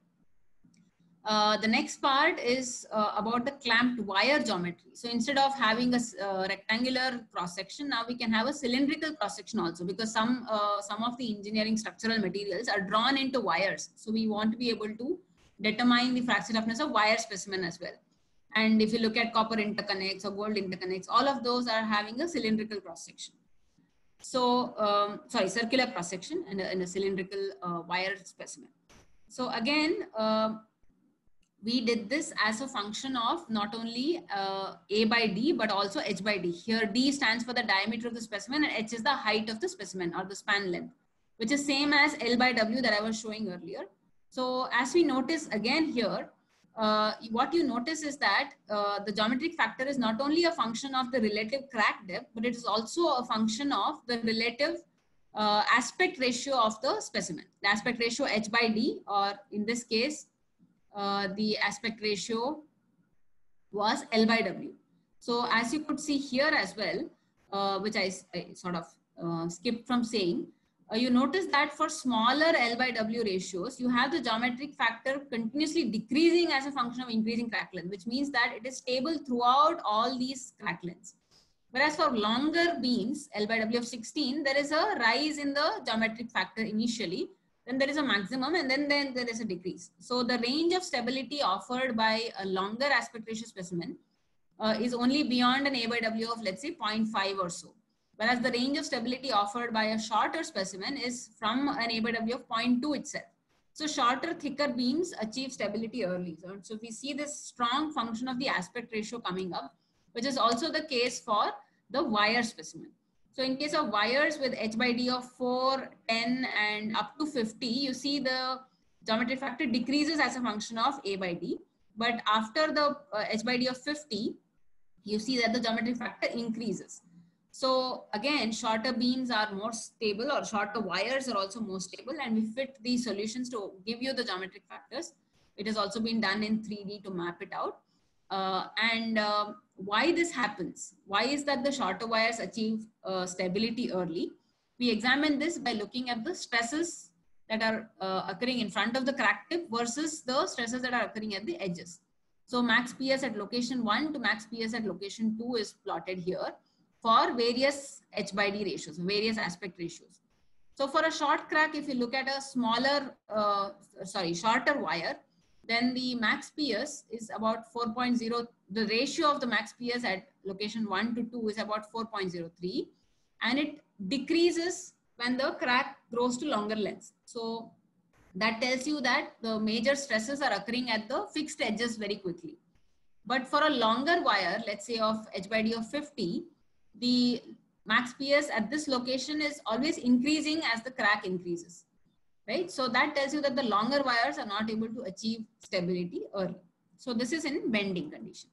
Uh, the next part is uh, about the clamped wire geometry. So instead of having a uh, rectangular cross section, now we can have a cylindrical cross section also, because some uh, some of the engineering structural materials are drawn into wires. So we want to be able to determine the fracture toughness of wire specimen as well. And if you look at copper interconnects or gold interconnects, all of those are having a cylindrical cross section. So, um, sorry, circular cross section and a, and a cylindrical uh, wire specimen. So again, uh, we did this as a function of not only uh, A by D, but also H by D. Here, D stands for the diameter of the specimen and H is the height of the specimen or the span length, which is same as L by W that I was showing earlier. So as we notice again here, Uh, what you notice is that uh, the geometric factor is not only a function of the relative crack depth, but it is also a function of the relative uh, aspect ratio of the specimen. The aspect ratio H by D, or in this case, uh, the aspect ratio was L by W. So as you could see here as well, uh, which I, I sort of uh, skipped from saying, Uh, you notice that for smaller L by W ratios, you have the geometric factor continuously decreasing as a function of increasing crack length, which means that it is stable throughout all these crack lengths. Whereas for longer beams, L by W of sixteen, there is a rise in the geometric factor initially, then there is a maximum, and then, then there is a decrease. So the range of stability offered by a longer aspect ratio specimen uh, is only beyond an A by W of, let's say, zero point five or so. Whereas the range of stability offered by a shorter specimen is from an A by W of zero point two itself. So shorter, thicker beams achieve stability early. So, so we see this strong function of the aspect ratio coming up, which is also the case for the wire specimen. So in case of wires with H by D of four, ten, and up to fifty, you see the geometric factor decreases as a function of A by D. But after the uh, H by D of fifty, you see that the geometric factor increases. So again, shorter beams are more stable, or shorter wires are also more stable, and we fit these solutions to give you the geometric factors. It has also been done in three D to map it out. Uh, and uh, why this happens? Why is that the shorter wires achieve uh, stability early? We examine this by looking at the stresses that are uh, occurring in front of the crack tip versus the stresses that are occurring at the edges. So max P S at location one to max P S at location two is plotted here for various H by D ratios, various aspect ratios. So for a short crack, if you look at a smaller, uh, sorry, shorter wire, then the max P S is about four point zero. The ratio of the max P S at location one to two is about four point zero three, and it decreases when the crack grows to longer lengths. So that tells you that the major stresses are occurring at the fixed edges very quickly. But for a longer wire, let's say of H by D of fifty, the max P S at this location is always increasing as the crack increases, right? So that tells you that the longer wires are not able to achieve stability early. So this is in bending condition.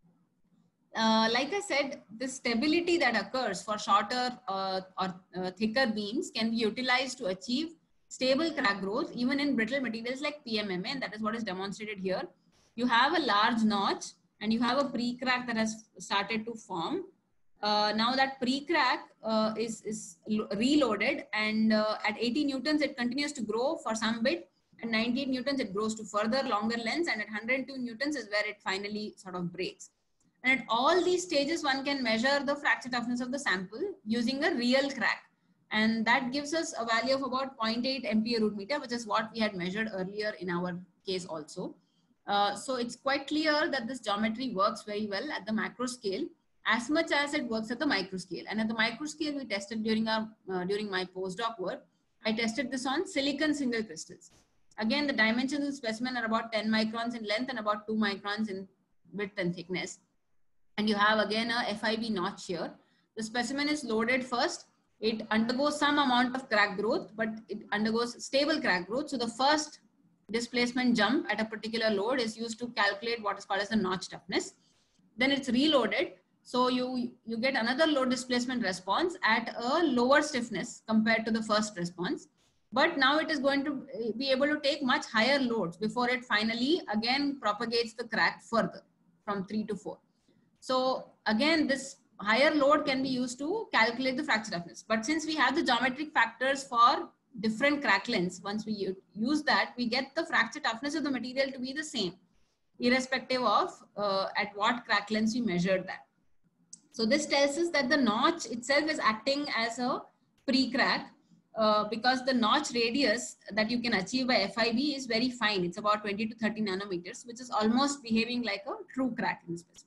Uh, like I said, the stability that occurs for shorter uh, or uh, thicker beams can be utilized to achieve stable crack growth even in brittle materials like P M M A, and that is what is demonstrated here. You have a large notch and you have a pre-crack that has started to form. Uh, now that pre-crack uh, is, is reloaded, and uh, at eighty newtons, it continues to grow for some bit. At ninety-eight newtons, it grows to further longer lengths, and at one hundred two newtons is where it finally sort of breaks. And at all these stages, one can measure the fracture toughness of the sample using a real crack. And that gives us a value of about zero point eight M P A root meter, which is what we had measured earlier in our case also. Uh, so it's quite clear that this geometry works very well at the macro scale, as much as it works at the micro scale. And at the micro scale, we tested during our uh, during my postdoc work. I tested this on silicon single crystals. Again, the dimensions of the specimen are about ten microns in length and about two microns in width and thickness. And you have again a F I B notch here. The specimen is loaded first. It undergoes some amount of crack growth, but it undergoes stable crack growth. So the first displacement jump at a particular load is used to calculate what is called as the notch toughness. Then it's reloaded. So you, you get another load displacement response at a lower stiffness compared to the first response. But now it is going to be able to take much higher loads before it finally again propagates the crack further from three to four. So again, this higher load can be used to calculate the fracture toughness. But since we have the geometric factors for different crack lengths, once we use that, we get the fracture toughness of the material to be the same, irrespective of uh, at what crack lengths we measured that. So this tells us that the notch itself is acting as a pre-crack uh, because the notch radius that you can achieve by F I B is very fine. It's about twenty to thirty nanometers, which is almost behaving like a true crack in the specimen.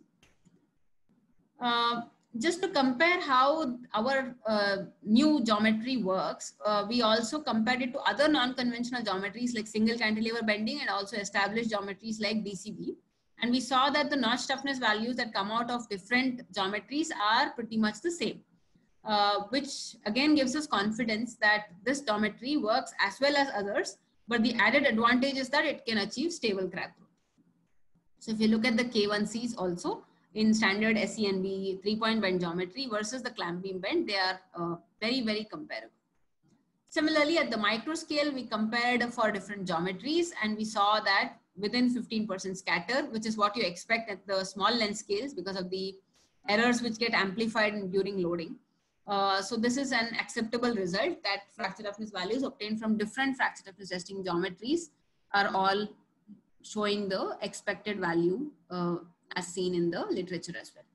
Uh, just to compare how our uh, new geometry works, uh, we also compared it to other non-conventional geometries like single cantilever bending and also established geometries like D C B. And we saw that the notch toughness values that come out of different geometries are pretty much the same, uh, which again gives us confidence that this geometry works as well as others, but the added advantage is that it can achieve stable crack growth. So if you look at the K one Cs also, in standard S E N B three-point bend geometry versus the clamp beam bend, they are uh, very, very comparable. Similarly, at the micro scale, we compared for different geometries and we saw that within fifteen percent scatter, which is what you expect at the small length scales because of the errors which get amplified during loading. Uh, so this is an acceptable result that fracture toughness values obtained from different fracture toughness testing geometries are all showing the expected value uh, as seen in the literature as well.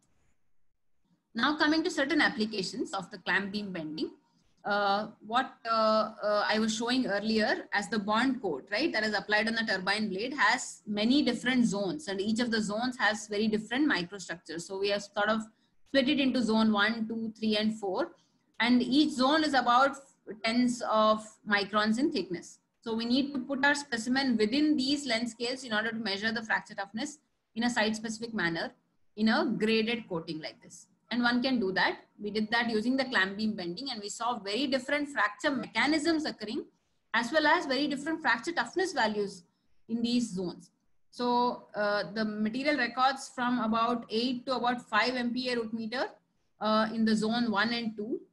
Now coming to certain applications of the clamp beam bending, uh, what uh, uh, I was showing earlier as the bond coat, right, that is applied on the turbine blade has many different zones and each of the zones has very different microstructures. So we have sort of split it into zone one, two, three, and four, and each zone is about tens of microns in thickness. So we need to put our specimen within these length scales in order to measure the fracture toughness in a site-specific manner in a graded coating like this. And one can do that. We did that using the clamp beam bending and we saw very different fracture mechanisms occurring as well as very different fracture toughness values in these zones. So uh, the material records from about eight to about five M P A root meter uh, in the zone one and two,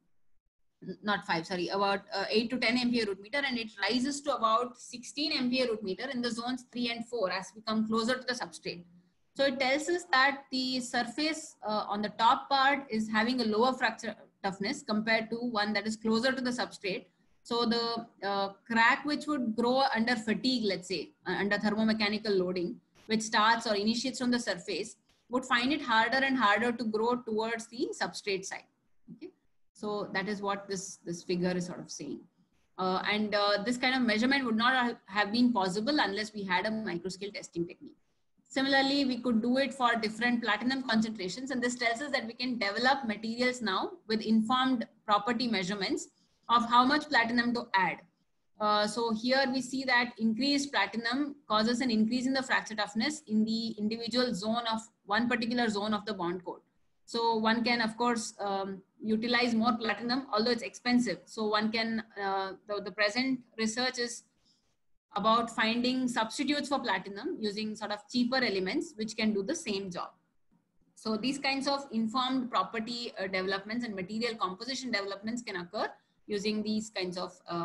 not five, sorry, about uh, eight to ten M P A root meter, and it rises to about sixteen M P A root meter in the zones three and four as we come closer to the substrate. So it tells us that the surface uh, on the top part is having a lower fracture toughness compared to one that is closer to the substrate. So the uh, crack which would grow under fatigue, let's say, uh, under thermomechanical loading, which starts or initiates from the surface, would find it harder and harder to grow towards the substrate side. Okay? So that is what this, this figure is sort of saying. Uh, and uh, this kind of measurement would not have been possible unless we had a microscale testing technique. Similarly, we could do it for different platinum concentrations, and this tells us that we can develop materials now with informed property measurements of how much platinum to add. Uh, so here we see that increased platinum causes an increase in the fracture toughness in the individual zone of one particular zone of the bond coat. So one can, of course, um, utilize more platinum, although it's expensive. So one can, uh, the, the present research is about finding substitutes for platinum using sort of cheaper elements which can do the same job. So these kinds of informed property uh, developments and material composition developments can occur using these kinds of uh,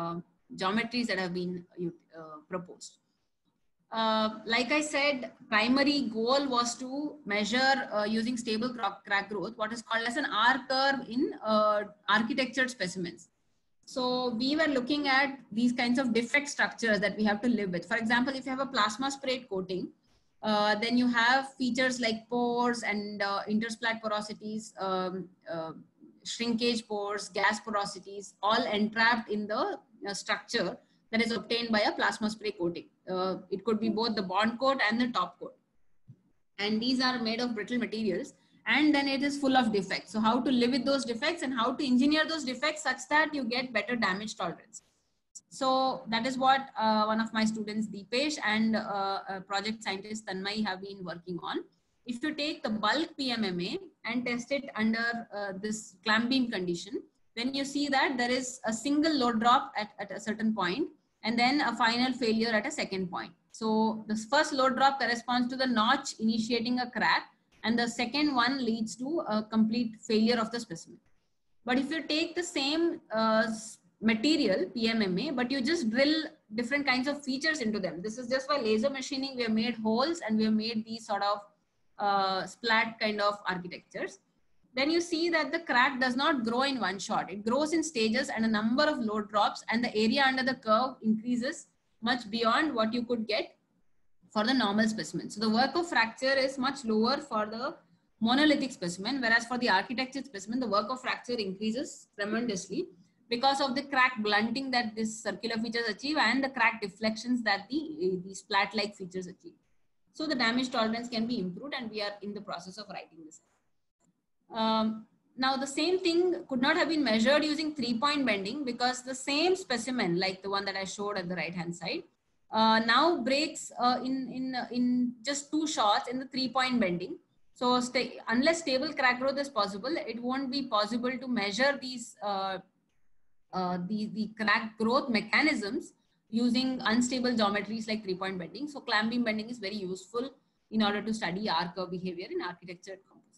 geometries that have been uh, proposed. Uh, like I said, primary goal was to measure uh, using stable crack growth, what is called as an R curve in uh, architectured specimens. So we were looking at these kinds of defect structures that we have to live with. For example, if you have a plasma sprayed coating, uh, then you have features like pores and uh, intersplat porosities, um, uh, shrinkage pores, gas porosities, all entrapped in the uh, structure that is obtained by a plasma spray coating. Uh, it could be both the bond coat and the top coat. And these are made of brittle materials, and then it is full of defects. So how to live with those defects and how to engineer those defects such that you get better damage tolerance. So that is what uh, one of my students, Deepesh, and uh, uh, project scientist Tanmay have been working on. If you take the bulk P M M A and test it under uh, this clamp beam condition, then you see that there is a single load drop at, at a certain point and then a final failure at a second point. So the first load drop corresponds to the notch initiating a crack, and the second one leads to a complete failure of the specimen. But if you take the same uh, material, P M M A, but you just drill different kinds of features into them. This is just by laser machining, we have made holes and we have made these sort of uh, splat kind of architectures. Then you see that the crack does not grow in one shot. It grows in stages and a number of load drops, and the area under the curve increases much beyond what you could get for the normal specimen. So the work of fracture is much lower for the monolithic specimen, whereas for the architectured specimen, the work of fracture increases tremendously because of the crack blunting that these circular features achieve and the crack deflections that the, the splat-like features achieve. So the damage tolerance can be improved, and we are in the process of writing this. Um, now the same thing could not have been measured using three-point bending, because the same specimen, like the one that I showed at the right-hand side, uh, now breaks uh, in, in, uh, in just two shots in the three-point bending. So stay, unless stable crack growth is possible, it won't be possible to measure these uh, uh, the, the crack growth mechanisms using unstable geometries like three-point bending. So clamp beam bending is very useful in order to study R curve behavior in architectured composites.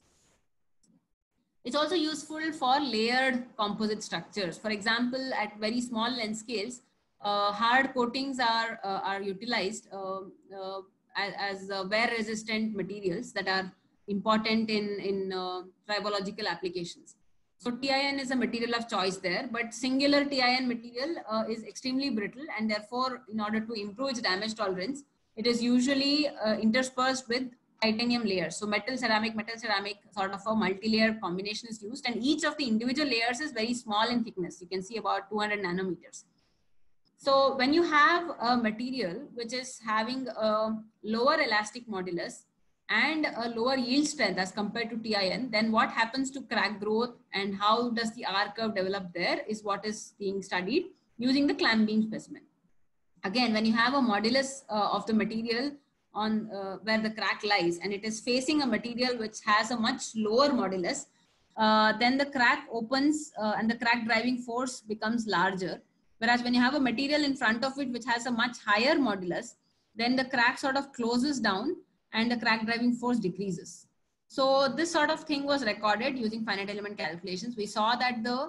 It's also useful for layered composite structures. For example, at very small length scales, uh, hard coatings are, uh, are utilized uh, uh, as, as uh, wear-resistant materials that are important in, in uh, tribological applications. So T I N is a material of choice there, but singular T I N material uh, is extremely brittle, and therefore, in order to improve its damage tolerance, it is usually uh, interspersed with titanium layers. So metal ceramic, metal ceramic sort of a multi-layer combination is used, and each of the individual layers is very small in thickness. You can see about two hundred nanometers. So when you have a material which is having a lower elastic modulus and a lower yield strength as compared to T I N, then what happens to crack growth and how does the R curve develop there is what is being studied using the clamp beam specimen. Again, when you have a modulus uh, of the material on uh, where the crack lies, and it is facing a material which has a much lower modulus, uh, then the crack opens uh, and the crack driving force becomes larger. Whereas when you have a material in front of it which has a much higher modulus, then the crack sort of closes down and the crack driving force decreases. So this sort of thing was recorded using finite element calculations. We saw that the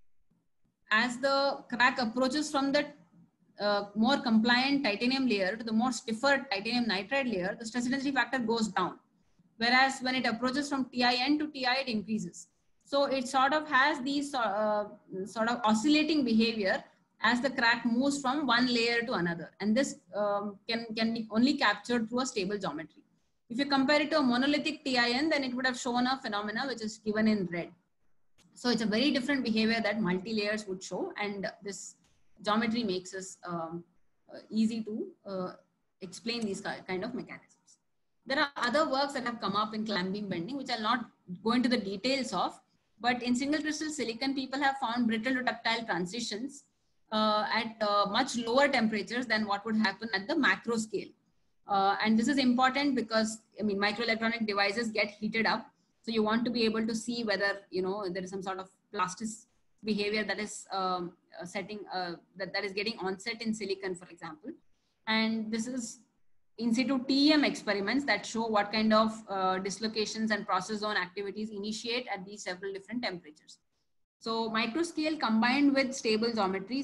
as the crack approaches from the uh, more compliant titanium layer to the more stiffer titanium nitride layer, the stress intensity factor goes down. Whereas when it approaches from T I N to T I, it increases. So it sort of has these uh, sort of oscillating behavior as the crack moves from one layer to another. And this um, can, can be only captured through a stable geometry. If you compare it to a monolithic T I N, then it would have shown a phenomena which is given in red. So it's a very different behavior that multi-layers would show, and this geometry makes us um, uh, easy to uh, explain these kind of mechanisms. There are other works that have come up in clamp beam bending, which I'll not go into the details of, but in single crystal silicon, people have found brittle to ductile transitions uh, at uh, much lower temperatures than what would happen at the macro scale. Uh, and this is important because, I mean, microelectronic devices get heated up. So you want to be able to see whether, you know, there is some sort of plastic behavior that is um, setting, uh, that, that is getting onset in silicon, for example. And this is in situ T E M experiments that show what kind of uh, dislocations and process zone activities initiate at these several different temperatures. So microscale combined with stable geometries have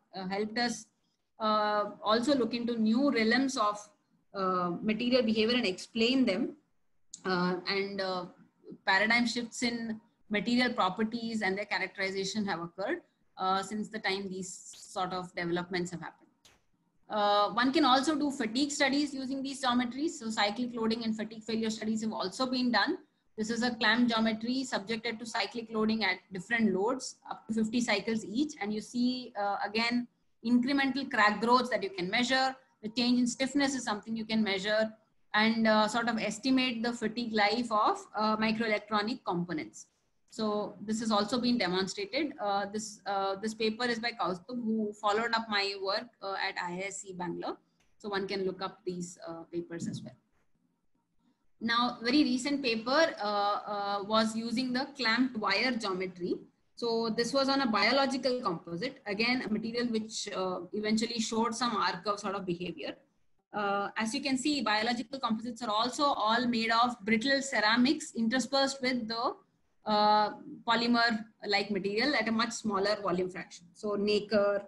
uh, helped us uh, also look into new realms of uh, material behavior and explain them. Uh, and uh, paradigm shifts in material properties and their characterization have occurred uh, since the time these sort of developments have happened. Uh, one can also do fatigue studies using these geometries. So cyclic loading and fatigue failure studies have also been done. This is a clamp geometry subjected to cyclic loading at different loads, up to fifty cycles each. And you see, uh, again, incremental crack growth that you can measure. The change in stiffness is something you can measure, and uh, sort of estimate the fatigue life of uh, microelectronic components. So this has also been demonstrated. Uh, this, uh, this paper is by Kaustubh, who followed up my work uh, at I I S C Bangalore. So one can look up these uh, papers as well. Now, very recent paper uh, uh, was using the clamped wire geometry. So this was on a biological composite, again, a material which uh, eventually showed some R-curve sort of behavior. Uh, as you can see, biological composites are also all made of brittle ceramics interspersed with the uh, polymer-like material at a much smaller volume fraction. So nacre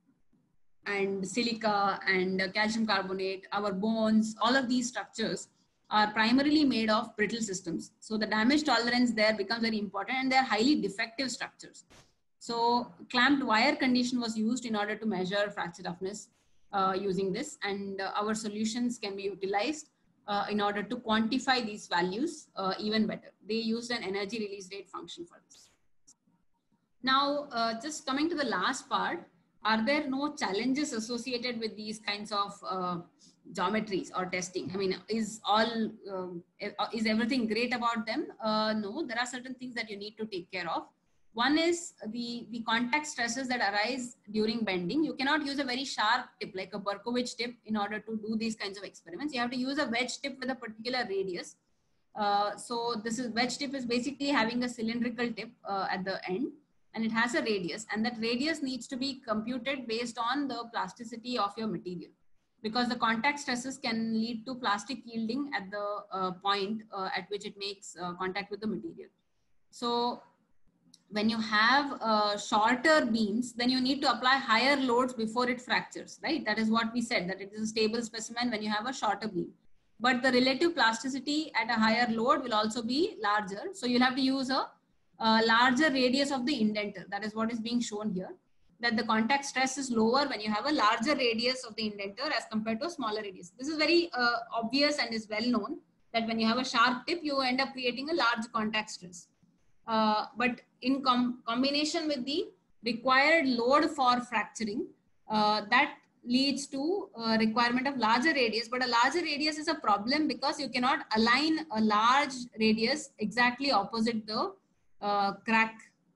and silica and calcium carbonate, our bones, all of these structures are primarily made of brittle systems. So the damage tolerance there becomes very important, and they're highly defective structures. So clamped wire condition was used in order to measure fracture toughness uh, using this, and uh, our solutions can be utilized uh, in order to quantify these values uh, even better. They used an energy release rate function for this. Now, uh, just coming to the last part, are there no challenges associated with these kinds of uh, geometries or testing? I mean, is all um, is everything great about them? Uh, no, there are certain things that you need to take care of. One is the the contact stresses that arise during bending. You cannot use a very sharp tip like a Berkovich tip in order to do these kinds of experiments. You have to use a wedge tip with a particular radius. Uh, so this is wedge tip is basically having a cylindrical tip uh, at the end, and it has a radius, and that radius needs to be computed based on the plasticity of your material, because the contact stresses can lead to plastic yielding at the uh, point uh, at which it makes uh, contact with the material. So when you have uh, shorter beams, then you need to apply higher loads before it fractures, right? That is what we said, that it is a stable specimen when you have a shorter beam. But the relative plasticity at a higher load will also be larger. So you'll have to use a Uh, larger radius of the indenter. That is what is being shown here, that the contact stress is lower when you have a larger radius of the indenter as compared to a smaller radius. This is very uh, obvious and is well known, that when you have a sharp tip, you end up creating a large contact stress. Uh, but in com combination with the required load for fracturing, uh, that leads to uh, requirement of larger radius. But a larger radius is a problem because you cannot align a large radius exactly opposite the Uh, crack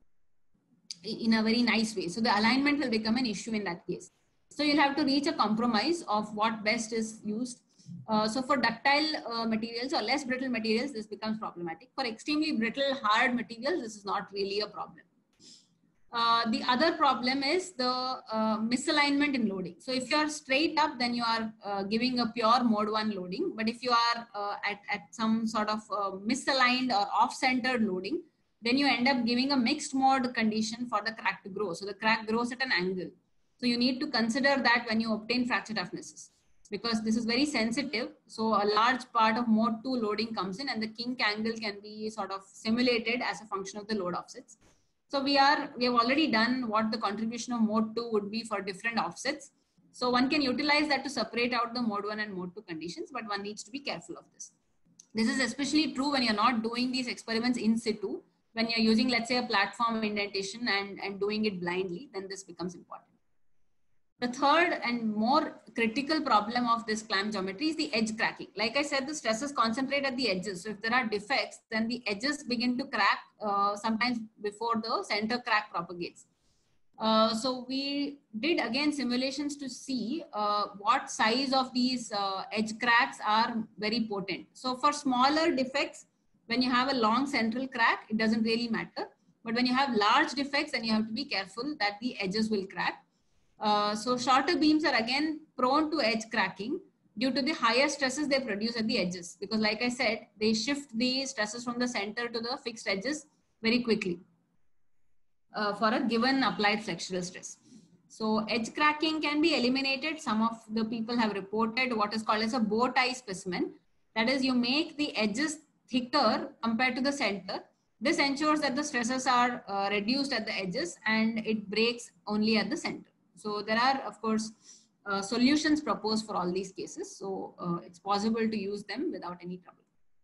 in a very nice way. So the alignment will become an issue in that case. So you'll have to reach a compromise of what best is used. Uh, so for ductile uh, materials or less brittle materials, this becomes problematic. For extremely brittle, hard materials, this is not really a problem. Uh, the other problem is the uh, misalignment in loading. So if you are straight up, then you are uh, giving a pure mode one loading. But if you are uh, at, at some sort of uh, misaligned or off-centered loading, then you end up giving a mixed mode condition for the crack to grow. So the crack grows at an angle. So you need to consider that when you obtain fracture toughnesses, because this is very sensitive. So a large part of mode two loading comes in, and the kink angle can be sort of simulated as a function of the load offsets. So we are, we have already done what the contribution of mode two would be for different offsets. So one can utilize that to separate out the mode one and mode two conditions, but one needs to be careful of this. This is especially true when you're not doing these experiments in situ. When you're using, let's say, a platform indentation and, and doing it blindly, then this becomes important. The third and more critical problem of this clamp geometry is the edge cracking. Like I said, the stresses concentrate at the edges. So if there are defects, then the edges begin to crack uh, sometimes before the center crack propagates. Uh, so we did again simulations to see uh, what size of these uh, edge cracks are very potent. So for smaller defects, when you have a long central crack, it doesn't really matter. But when you have large defects, then you have to be careful that the edges will crack. Uh, so shorter beams are again prone to edge cracking due to the higher stresses they produce at the edges. Because like I said, they shift the stresses from the center to the fixed edges very quickly uh, for a given applied flexural stress. So edge cracking can be eliminated. Some of the people have reported what is called as a bow tie specimen. That is, you make the edges thicker compared to the center. This ensures that the stresses are uh, reduced at the edges and it breaks only at the center. So there are, of course, uh, solutions proposed for all these cases. So uh, it's possible to use them without any trouble.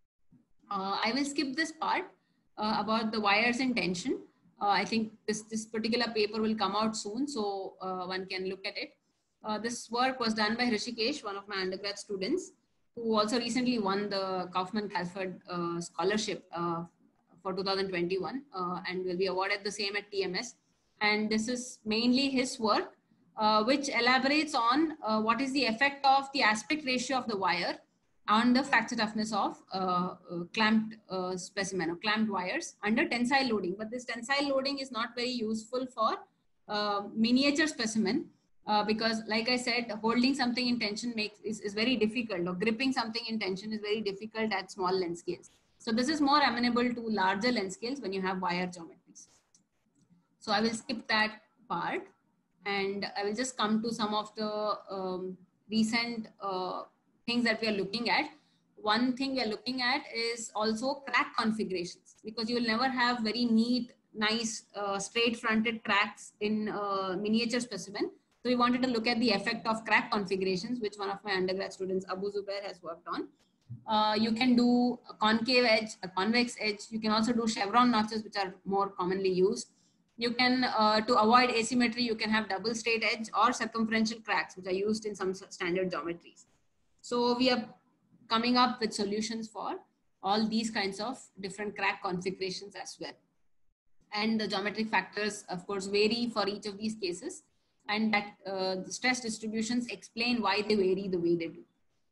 Uh, I will skip this part uh, about the wires in tension. Uh, I think this, this particular paper will come out soon, so uh, one can look at it. Uh, this work was done by Hrishikesh, one of my undergrad students, who also recently won the Kaufman-Calford uh, scholarship uh, for two thousand twenty-one uh, and will be awarded the same at T M S. And this is mainly his work, uh, which elaborates on uh, what is the effect of the aspect ratio of the wire on the fracture toughness of uh, uh, clamped uh, specimen or clamped wires under tensile loading. But this tensile loading is not very useful for uh, miniature specimen uh, because, like I said, holding something in tension makes is, is very difficult, or gripping something in tension is very difficult at small length scales. So this is more amenable to larger length scales when you have wire geometries. So I will skip that part and I will just come to some of the um, recent uh, things that we are looking at. One thing we are looking at is also crack configurations, because you will never have very neat, nice, uh, straight fronted cracks in uh, miniature specimen. So we wanted to look at the effect of crack configurations, which one of my undergrad students, Abu Zubair, has worked on. Uh, you can do a concave edge, a convex edge. You can also do chevron notches, which are more commonly used. You can, uh, to avoid asymmetry, you can have double straight edge or circumferential cracks, which are used in some standard geometries. So we are coming up with solutions for all these kinds of different crack configurations as well. And the geometric factors, of course, vary for each of these cases, and that uh, the stress distributions explain why they vary the way they do.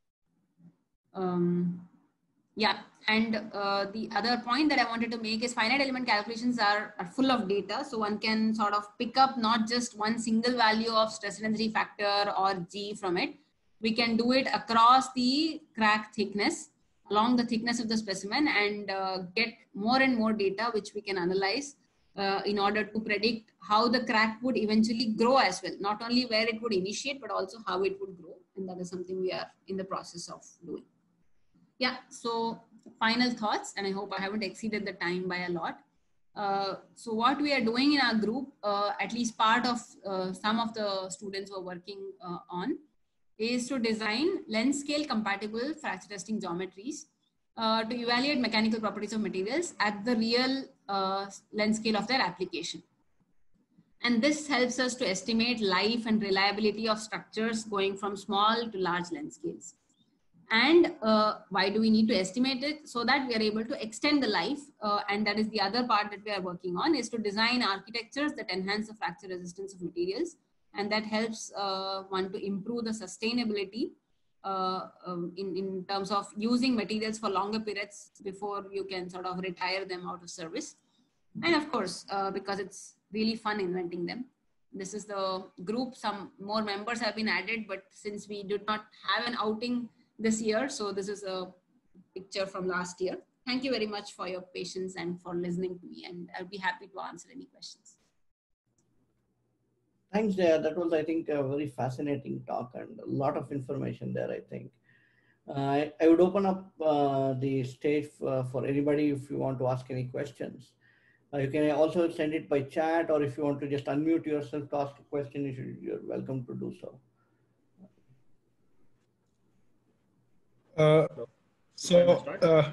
Um, yeah, and uh, the other point that I wanted to make is finite element calculations are, are full of data. So one can sort of pick up not just one single value of stress intensity factor or G from it. We can do it across the crack thickness, along the thickness of the specimen, and uh, get more and more data which we can analyze uh, in order to predict how the crack would eventually grow as well. Not only where it would initiate, but also how it would grow. And that is something we are in the process of doing. Yeah, so final thoughts, and I hope I haven't exceeded the time by a lot. Uh, so what we are doing in our group, uh, at least part of uh, some of the students who are working uh, on, is to design length scale compatible fracture testing geometries uh, to evaluate mechanical properties of materials at the real uh, length scale of their application. And this helps us to estimate life and reliability of structures going from small to large length scales. And uh, why do we need to estimate it? So that we are able to extend the life. Uh, and that is the other part that we are working on, is to design architectures that enhance the fracture resistance of materials. And that helps uh, one to improve the sustainability uh, um, in, in terms of using materials for longer periods before you can sort of retire them out of service. And of course, uh, because it's really fun inventing them. This is the group. Some more members have been added, but since we did not have an outing this year, so this is a picture from last year. Thank you very much for your patience and for listening to me, and I'll be happy to answer any questions. Thanks, Jaya. That was, I think, a very fascinating talk and a lot of information there, I think. Uh, I, I would open up uh, the stage for, for anybody if you want to ask any questions. Uh, you can also send it by chat, or if you want to just unmute yourself to ask a question, you should, you're welcome to do so. Uh, so, uh,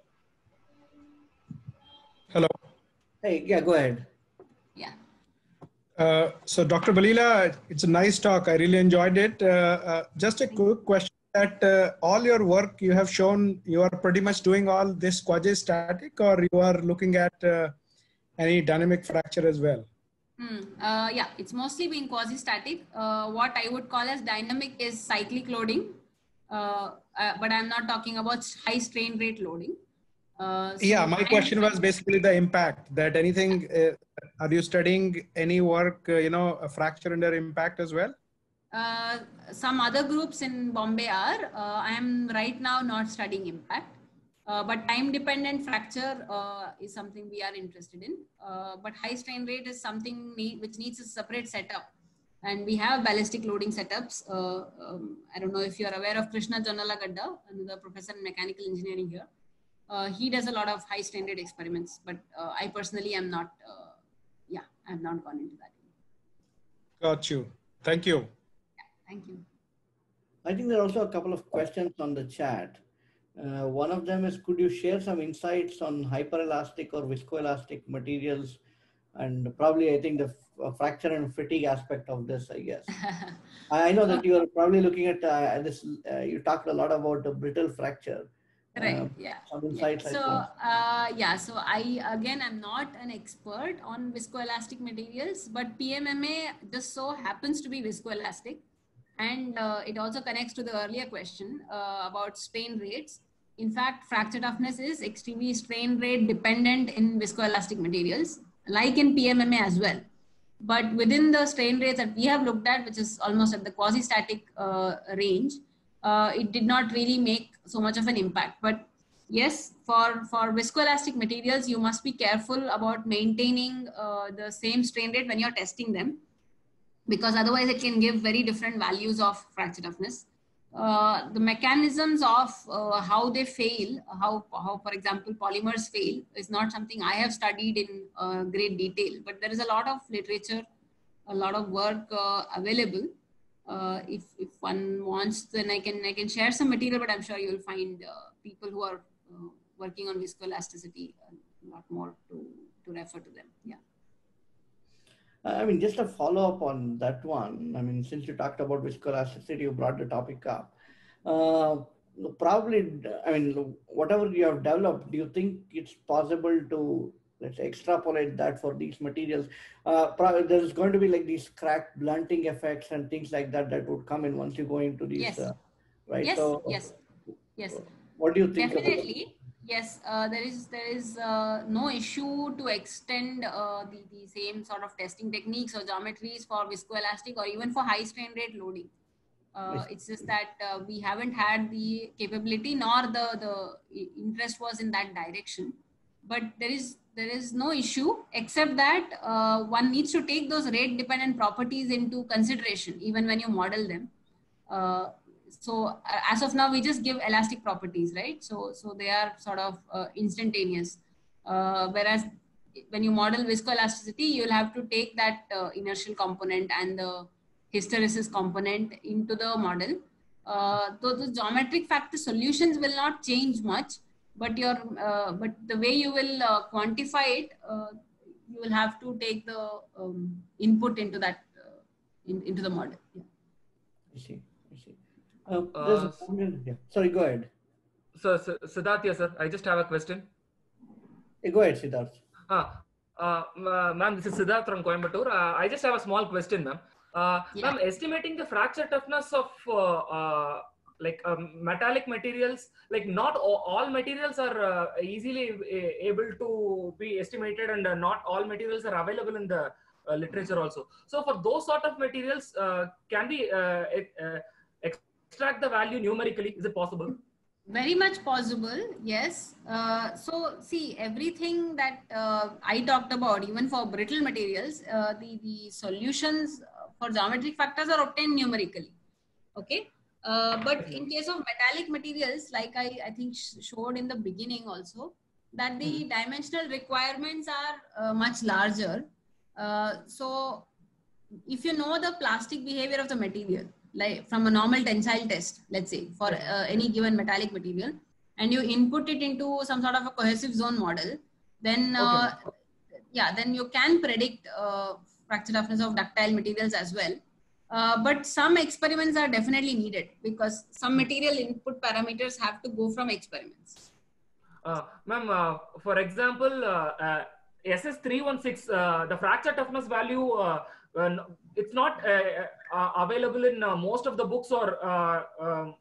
hello. Hey, yeah, go ahead. Yeah. Uh, so, Doctor Balila, it's a nice talk. I really enjoyed it. Uh, uh, just a quick question: that uh, all your work you have shown, you are pretty much doing all this quasi-static, or you are looking at uh, any dynamic fracture as well? Hmm. Uh, yeah, it's mostly been quasi-static. Uh, what I would call as dynamic is cyclic loading. Uh, uh, but I'm not talking about high strain rate loading. Uh, so yeah, my question was basically the impact. That anything, uh, are you studying any work, uh, you know, a fracture under impact as well? Uh, some other groups in Bombay are. Uh, I am right now not studying impact, uh, but time dependent fracture uh, is something we are interested in. Uh, but high strain rate is something need, which needs a separate setup. And we have ballistic loading setups. Uh, um, I don't know if you're aware of Krishna Jonnalagadda, another professor in mechanical engineering here. Uh, he does a lot of high strain rate experiments, but uh, I personally am not, uh, yeah, I have not gone into that. Got you. Thank you. Yeah, thank you. I think there are also a couple of questions on the chat. Uh, one of them is, could you share some insights on hyperelastic or viscoelastic materials? And probably, I think the uh, fracture and fatigue aspect of this, I guess. I know that you are probably looking at uh, this, uh, you talked a lot about the brittle fracture. Right, uh, yeah. Some insights. Yeah. So, uh, yeah, so I, again, I'm not an expert on viscoelastic materials, but P M M A just so happens to be viscoelastic. And uh, it also connects to the earlier question uh, about strain rates. In fact, fracture toughness is extremely strain rate dependent in viscoelastic materials, like in P M M A as well. But within the strain rates that we have looked at, which is almost at the quasi-static uh, range, uh, it did not really make so much of an impact. But yes, for, for viscoelastic materials, you must be careful about maintaining uh, the same strain rate when you're testing them, because otherwise it can give very different values of fracture toughness. Uh, the mechanisms of uh, how they fail, how, how, for example, polymers fail is not something I have studied in uh, great detail, but there is a lot of literature, a lot of work uh, available. Uh, if, if one wants, then I can, I can share some material, but I'm sure you'll find uh, people who are uh, working on viscoelasticity a lot more to, to refer to them. Yeah. I mean, just a follow-up on that one. I mean, since you talked about viscoelasticity, you brought the topic up. Uh, probably, I mean, whatever you have developed, do you think it's possible to, let's say, extrapolate that for these materials? Uh, probably there's going to be like these crack blunting effects and things like that that would come in once you go into these, yes. uh, right? Yes, so, yes, yes. What do you think? Definitely. About Yes, uh, there is there is uh, no issue to extend uh, the, the same sort of testing techniques or geometries for viscoelastic or even for high strain rate loading. Uh, it's just that uh, we haven't had the capability nor the, the interest was in that direction. But there is there is no issue, except that uh, one needs to take those rate dependent properties into consideration even when you model them. Uh, so uh, as of now, we just give elastic properties, right? So, so they are sort of uh, instantaneous. Uh, whereas when you model viscoelasticity, you'll have to take that uh, inertial component and the hysteresis component into the model. Uh, so the geometric factor solutions will not change much, but your uh, but the way you will uh, quantify it, uh, you will have to take the um, input into that uh, in, into the model. Yeah. I see. I see. Uh, uh, yeah. Sorry, go ahead. So, so Siddharth, yes, sir. I just have a question. Hey, go ahead, Siddharth. Ah, uh, ma'am, this is Siddharth from Coimbatore. Uh, I just have a small question, ma'am. Uh, yeah. Ma'am, estimating the fracture toughness of uh, uh, like um, metallic materials, like not all, all materials are uh, easily able to be estimated, and uh, not all materials are available in the uh, literature also. So for those sort of materials, uh, can we uh, uh, extract the value numerically? Is it possible? Very much possible, yes. Uh, so see, everything that uh, I talked about, even for brittle materials, uh, the, the solutions for geometric factors are obtained numerically. Okay. Uh, but in case of metallic materials, like I, I think sh showed in the beginning also, that the mm. dimensional requirements are uh, much larger. Uh, so if you know the plastic behavior of the material, like from a normal tensile test, let's say for uh, any given metallic material, and you input it into some sort of a cohesive zone model, then uh, okay. yeah, then you can predict uh, fracture toughness of ductile materials as well. Uh, but some experiments are definitely needed because some material input parameters have to go from experiments. Uh, Ma'am, uh, for example, uh, uh, S S three one six, uh, the fracture toughness value, uh, uh, it's not uh, uh, available in uh, most of the books, or uh, um,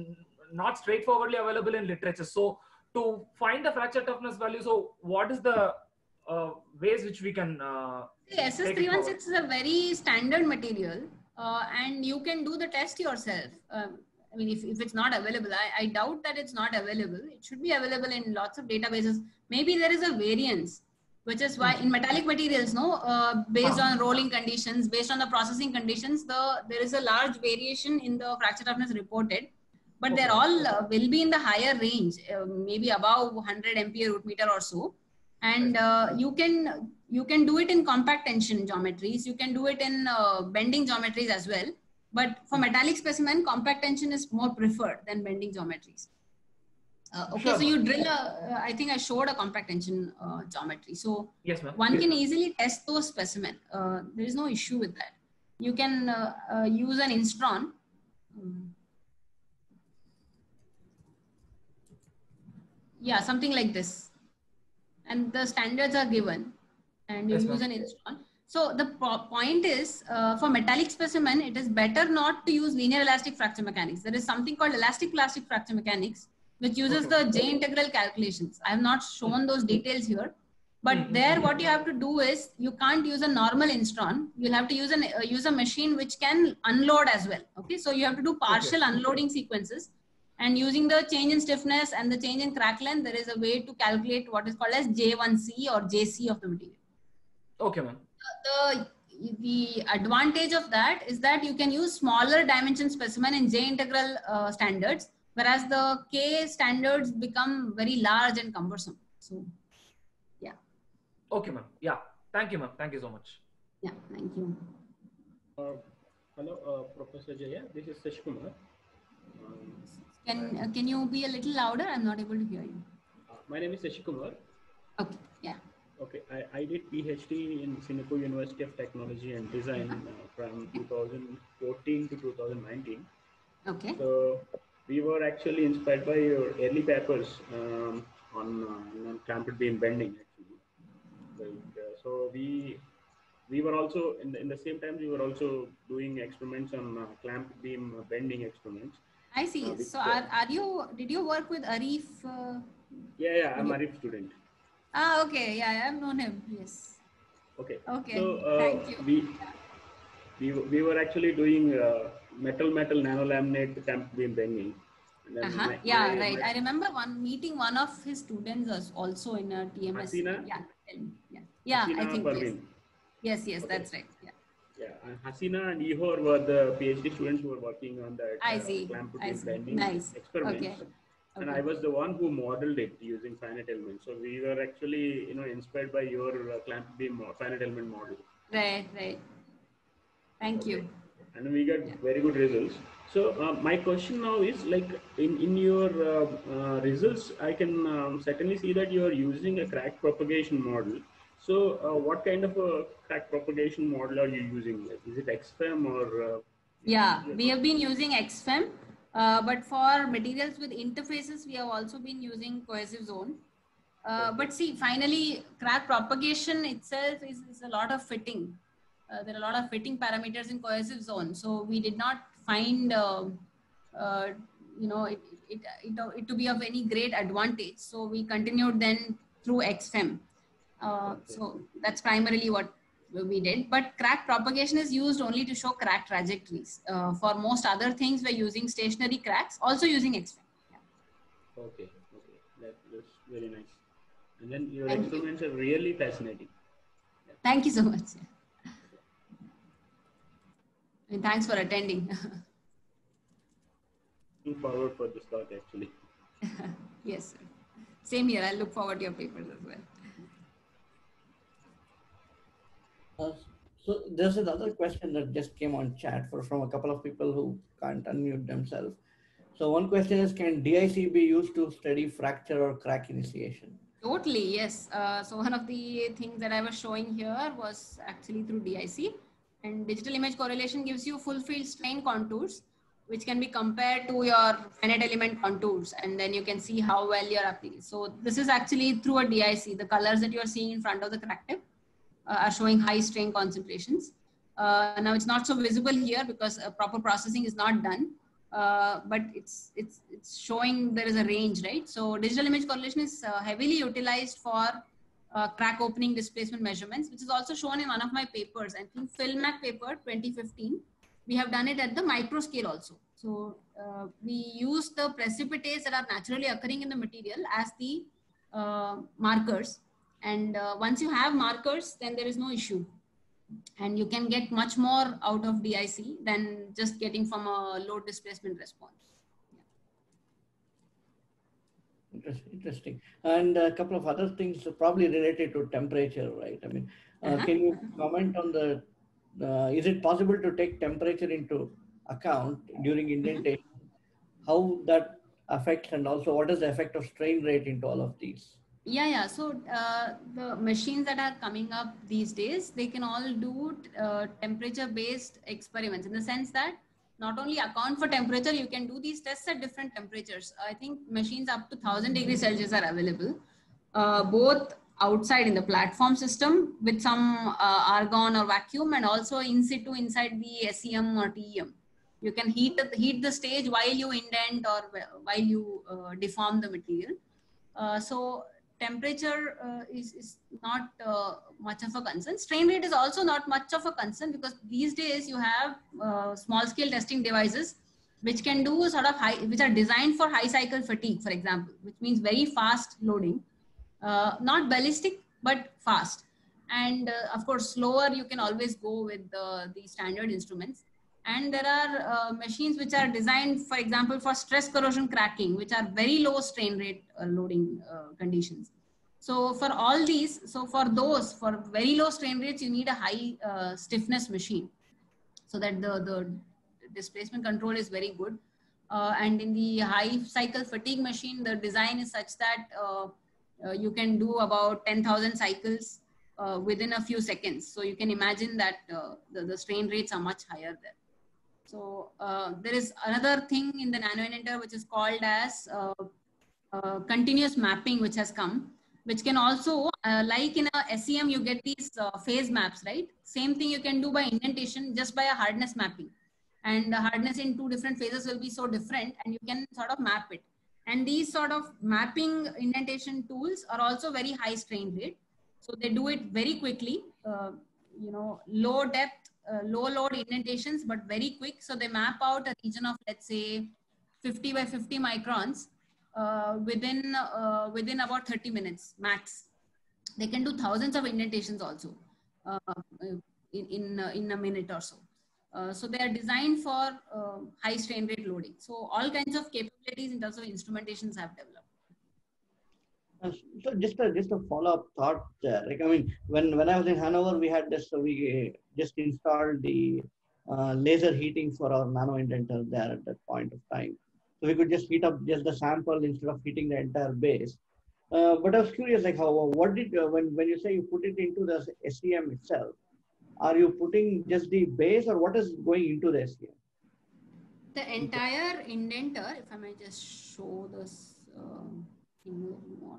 not straightforwardly available in literature. So to find the fracture toughness value, so what is the uh, ways which we can uh, S S three one six is a very standard material, uh, and you can do the test yourself. Um, I mean, if, if it's not available, I, I doubt that it's not available. It should be available in lots of databases. Maybe there is a variance. which is why in metallic materials, no, uh, based on rolling conditions, based on the processing conditions, the there is a large variation in the fracture toughness reported, but Okay. they're all uh, will be in the higher range, uh, maybe above one hundred M P A root meter or so. And uh, you can you can do it in compact tension geometries. You can do it in uh, bending geometries as well. But for metallic specimen, compact tension is more preferred than bending geometries. Uh, okay, Sure, so you drill a, uh, I think I showed a compact tension uh, geometry. So yes, ma'am. one can easily test those specimen. Uh, there is no issue with that. You can uh, uh, use an Instron. Um, yeah, something like this. And the standards are given and you Yes, use ma'am. an Instron. So the point is, uh, for metallic specimen, it is better not to use linear elastic fracture mechanics. There is something called elastic plastic fracture mechanics, which uses Okay. the J integral calculations. I have not shown those details here, but Mm-hmm. there what you have to do is you can't use a normal Instron. You'll have to use an uh, use a machine which can unload as well. Okay, so you have to do partial Okay. unloading sequences, and using the change in stiffness and the change in crack length, there is a way to calculate what is called as J one C or J C of the material. Okay, ma'am. The the advantage of that is that you can use smaller dimension specimen in J integral uh, standards, whereas the K standards become very large and cumbersome. So, yeah. Okay, ma'am. Yeah. Thank you, ma'am. Thank you so much. Yeah, thank you. Uh, hello, uh, Professor Jaya. This is Sash Kumar. Um, Can uh, can you be a little louder? I'm not able to hear you. uh, my name is Sash Kumar. Okay. Yeah. Okay, I, I did PhD in Singapore University of Technology and Design uh, from two thousand fourteen to two thousand nineteen. Okay. So we were actually inspired by your early papers um, on, uh, on clamped beam bending. Actually, like, uh, so we we were also in the, in the same time we were also doing experiments on uh, clamped beam bending experiments. I see. Uh, with, so uh, are, are you, did you work with Arif? Uh, yeah, yeah, I'm a Arif student. ah, okay. Yeah, I have known him. Yes. Okay. Okay. So uh, Thank you. we we we were actually doing uh, metal metal nanolaminate clamped beam bending. And then Uh-huh. my- Yeah, my- right. my- I remember one meeting one of his students was also in a T M S. Hasina? Yeah. tell me. Yeah. Yeah, I Hasina think Parveen. yes. Yes, yes, Okay. that's right. Yeah. Yeah, and Hasina and Ihor were the PhD students who were working on that I uh, see. clamped I beam see. bending Nice. experiments. Okay. And Okay. I was the one who modeled it using finite elements. So we were actually, you know, inspired by your uh, clamped beam uh, finite element model. Right, right. Thank Okay. you. And we got Yeah. very good results. So uh, my question now is like in, in your uh, uh, results, I can um, certainly see that you are using a crack propagation model. So uh, what kind of a crack propagation model are you using? Like, is it X F E M or? Uh, Yeah, we have been using X F E M, uh, but for materials with interfaces, we have also been using cohesive zone. Uh, but see, finally, crack propagation itself is, is a lot of fitting. Uh, there are a lot of fitting parameters in cohesive zone. So we did not find, uh, uh, you know, it, it, it, it to be of any great advantage. So we continued then through X F E M. Uh, so that's primarily what we did. But crack propagation is used only to show crack trajectories. Uh, for most other things, we're using stationary cracks, also using X F E M. Yeah. Okay, okay, that, that's very nice. And then your Thank experiments are really fascinating. Thank you so much. And thanks for attending. Looking forward for this talk actually. Yes, sir. Same here. I look forward to your papers as well. Uh, so there's another question that just came on chat for from a couple of people who can't unmute themselves. So one question is, can D I C be used to study fracture or crack initiation? Totally, yes. Uh, so one of the things that I was showing here was actually through D I C, and digital image correlation gives you full field strain contours, which can be compared to your finite element contours, and then you can see how well you're applying. So this is actually through a D I C. The colors that you're seeing in front of the crack tip uh, are showing high strain concentrations. Uh, now it's not so visible here because uh, proper processing is not done. Uh, but it's it's it's showing there is a range, right? So digital image correlation is uh, heavily utilized for uh, crack opening displacement measurements, which is also shown in one of my papers. I think Filmac paper twenty fifteen. We have done it at the micro scale also. So uh, we use the precipitates that are naturally occurring in the material as the uh, markers, And uh, once you have markers, then there is no issue. And you can get much more out of D I C than just getting from a load displacement response. Interesting. And a couple of other things probably related to temperature, right? I mean, uh, uh-huh. Can you comment on the, uh, is it possible to take temperature into account during indentation? Mm-hmm. How that affects, and also what is the effect of strain rate into all of these? Yeah, yeah. So uh, the machines that are coming up these days, they can all do uh, temperature-based experiments in the sense that not only account for temperature, you can do these tests at different temperatures. I think machines up to one thousand degrees Celsius are available, uh, both outside in the platform system with some uh, argon or vacuum, and also in situ inside the S E M or T E M. You can heat, heat the stage while you indent or while you uh, deform the material. Uh, so temperature uh, is, is not uh, much of a concern. Strain rate is also not much of a concern, because these days you have uh, small scale testing devices which can do sort of high, which are designed for high cycle fatigue, for example, which means very fast loading, uh, not ballistic, but fast. And uh, of course, slower you can always go with the, the standard instruments. And there are uh, machines which are designed, for example, for stress corrosion cracking, which are very low strain rate uh, loading uh, conditions. So for all these, so for those, for very low strain rates, you need a high uh, stiffness machine, so that the, the displacement control is very good. Uh, and in the high cycle fatigue machine, the design is such that uh, uh, you can do about ten thousand cycles uh, within a few seconds. So you can imagine that uh, the, the strain rates are much higher there. So uh, there is another thing in the nano indenter which is called as uh, uh, continuous mapping, which has come, which can also, uh, like in a S E M, you get these uh, phase maps, right? Same thing you can do by indentation, just by a hardness mapping. And the hardness in two different phases will be so different, and you can sort of map it. And these sort of mapping indentation tools are also very high strain rate. So they do it very quickly, uh, you know, low depth, Uh, low load indentations, but very quick. So they map out a region of, let's say, fifty by fifty microns uh, within uh, within about thirty minutes max. They can do thousands of indentations also uh, in in, uh, in a minute or so. Uh, so they are designed for uh, high strain rate loading. So all kinds of capabilities in terms of instrumentations have developed. So just a, just a follow-up thought there. Like, I mean, when, when I was in Hanover, we had this, so we just installed the uh, laser heating for our nano indenter there at that point of time. So we could just heat up just the sample instead of heating the entire base. Uh, but I was curious, like how, what did, uh, when, when you say you put it into the S E M itself, are you putting just the base, or what is going into the S E M? The entire indenter, if I may just show this uh, thing more.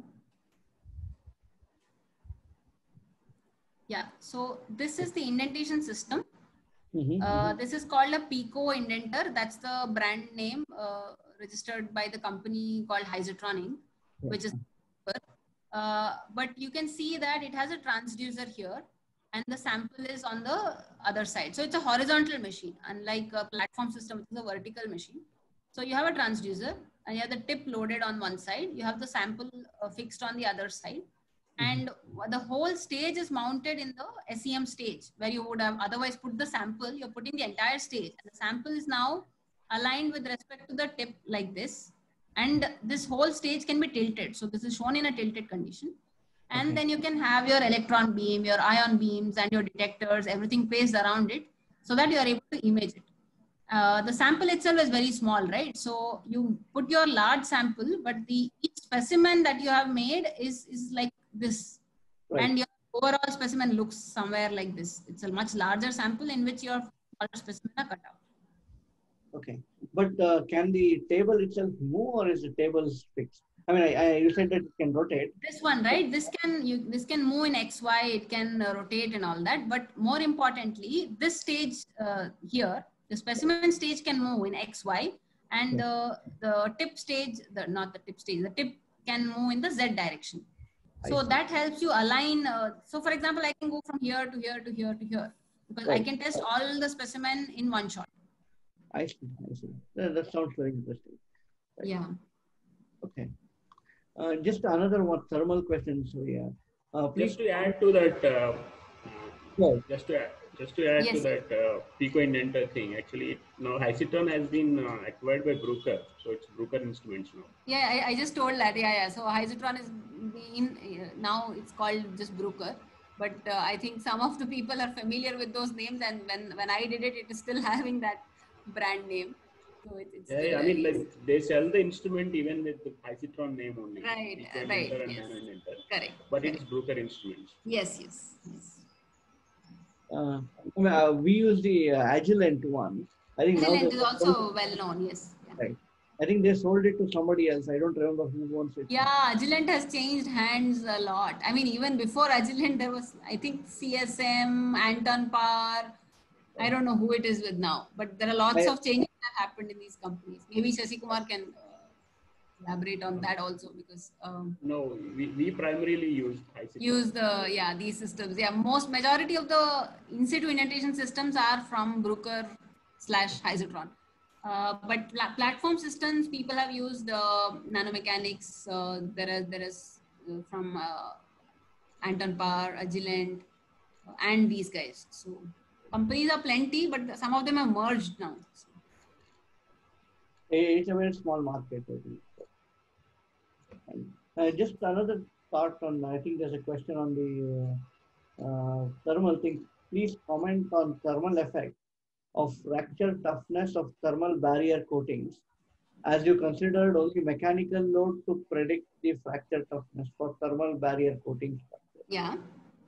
Yeah, so this is the indentation system. Mm-hmm, uh, mm-hmm. This is called a Pico indenter. That's the brand name uh, registered by the company called Hyzotron, yeah. Which is, uh, but you can see that it has a transducer here, and the sample is on the other side. So it's a horizontal machine, unlike a platform system, which is a vertical machine. So you have a transducer, and you have the tip loaded on one side. You have the sample uh, fixed on the other side. And the whole stage is mounted in the S E M stage, where you would have otherwise put the sample. You're putting the entire stage, and the sample is now aligned with respect to the tip like this. And this whole stage can be tilted. So this is shown in a tilted condition. And okay. Then you can have your electron beam, your ion beams, and your detectors, everything placed around it, so that you are able to image it. Uh, the sample itself is very small, right? So you put your large sample, but the each specimen that you have made is, is like this. Right. And your overall specimen looks somewhere like this. It's a much larger sample in which your smaller specimen are cut out. Okay. But uh, can the table itself move, or is the table fixed? I mean, I, I, you said that it can rotate. This one, right? This can you this can move in X, Y. It can uh, rotate and all that. But more importantly, this stage uh, here, the specimen stage can move in X, Y, and the uh, the tip stage, the not the tip stage, the tip can move in the Z direction. So that helps you align. Uh, so for example, I can go from here to here to here to here, because right. I can test all the specimen in one shot. I see. I see. That, that sounds very interesting. Right. Yeah. Okay. Uh, just another one thermal question. So yeah, Uh, please. Just to add to that, uh, Yes. just to add, just to add Yes. to that uh, Pico Indenter thing. Actually, it, now Hicitron has been uh, acquired by Bruker, so it's Bruker Instruments now. Yeah, I, I just told that. Yeah, yeah. So Hicitron is in uh, now it's called just Bruker, but uh, I think some of the people are familiar with those names, and when when I did it, it is still having that brand name. So it, it's Yeah, still, yeah, I uh, mean, yes. like they sell the instrument even with the Hicitron name only, Right, Pico uh, Indenter right, and yes. Nano Indenter, Correct. but correct. it is Bruker Instruments. Yes, yes, yes. Uh, I mean, uh, we use the uh, Agilent one. I think now Agilent they is also well known. Yes. Yeah. right. I think they sold it to somebody else. I don't remember who owns it. Yeah, Agilent has changed hands a lot. I mean, even before Agilent, there was, I think, C S M, Anton Par. I don't know who it is with now, but there are lots I, of changes that happened in these companies. Maybe Shashi Kumar can uh, elaborate on that also, because um, No, we, we primarily use Hicitron. use the, yeah, these systems. Yeah, most majority of the in situ indentation systems are from Bruker slash Hicitron. Uh, but pla platform systems, people have used uh, nanomechanics. Uh, there is there is uh, from uh, Anton Par, Agilent, uh, and these guys. So companies are plenty, but some of them have merged now. So. it's a very small market. I think. And, uh, just another thought on. I think there's a question on the uh, uh, thermal thing. Please comment on thermal effect of fracture toughness of thermal barrier coatings, as you considered only mechanical load to predict the fracture toughness for thermal barrier coating structure. Yeah.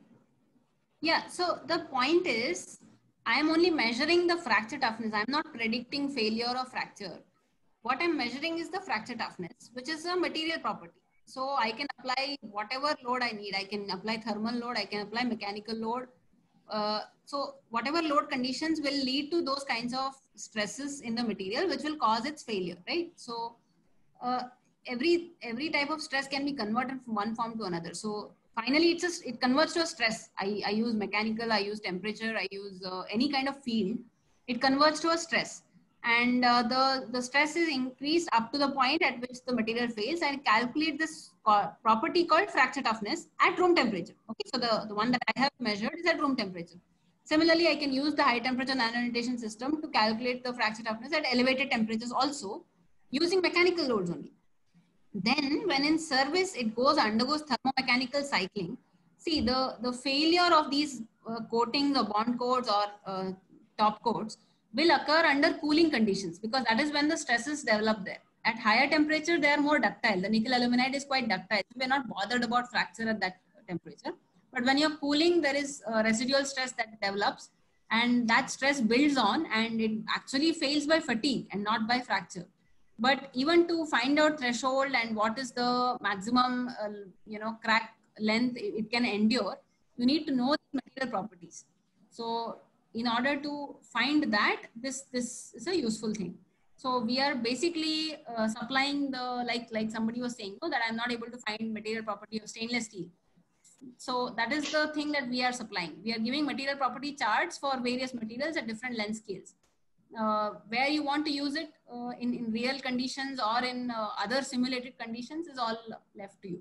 Yeah. So the point is, I am only measuring the fracture toughness. I'm not predicting failure or fracture. What I'm measuring is the fracture toughness, which is a material property. So I can apply whatever load I need. I can apply thermal load. I can apply mechanical load. Uh, so whatever load conditions will lead to those kinds of stresses in the material, which will cause its failure, right? So uh, every every type of stress can be converted from one form to another. So finally, it's just it converts to a stress. I, I use mechanical, I use temperature, I use uh, any kind of field. It converts to a stress, and uh, the the stress is increased up to the point at which the material fails, and calculate this property called fracture toughness at room temperature. Okay, so the, the one that I have measured is at room temperature. Similarly, I can use the high temperature nanoindentation system to calculate the fracture toughness at elevated temperatures also, using mechanical loads only. Then when in service, it goes undergoes thermomechanical cycling. See, the, the failure of these uh, coatings or bond coats or uh, top coats will occur under cooling conditions, because that is when the stresses develop there. At higher temperature, they are more ductile. The nickel aluminide is quite ductile. So we're not bothered about fracture at that temperature. But when you're cooling, there is uh, residual stress that develops, and that stress builds on, and it actually fails by fatigue and not by fracture. But even to find out threshold and what is the maximum, uh, you know, crack length it can endure, you need to know the material properties. So in order to find that, this this is a useful thing. So we are basically uh, supplying the, like like somebody was saying, no, that I'm not able to find material property of stainless steel. So that is the thing that we are supplying. We are giving material property charts for various materials at different length scales. Uh, where you want to use it uh, in, in real conditions or in uh, other simulated conditions is all left to you.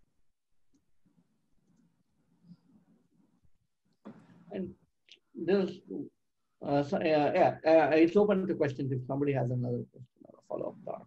And there's, uh, so, uh, yeah, uh, it's open to questions if somebody has another question or a follow-up thought.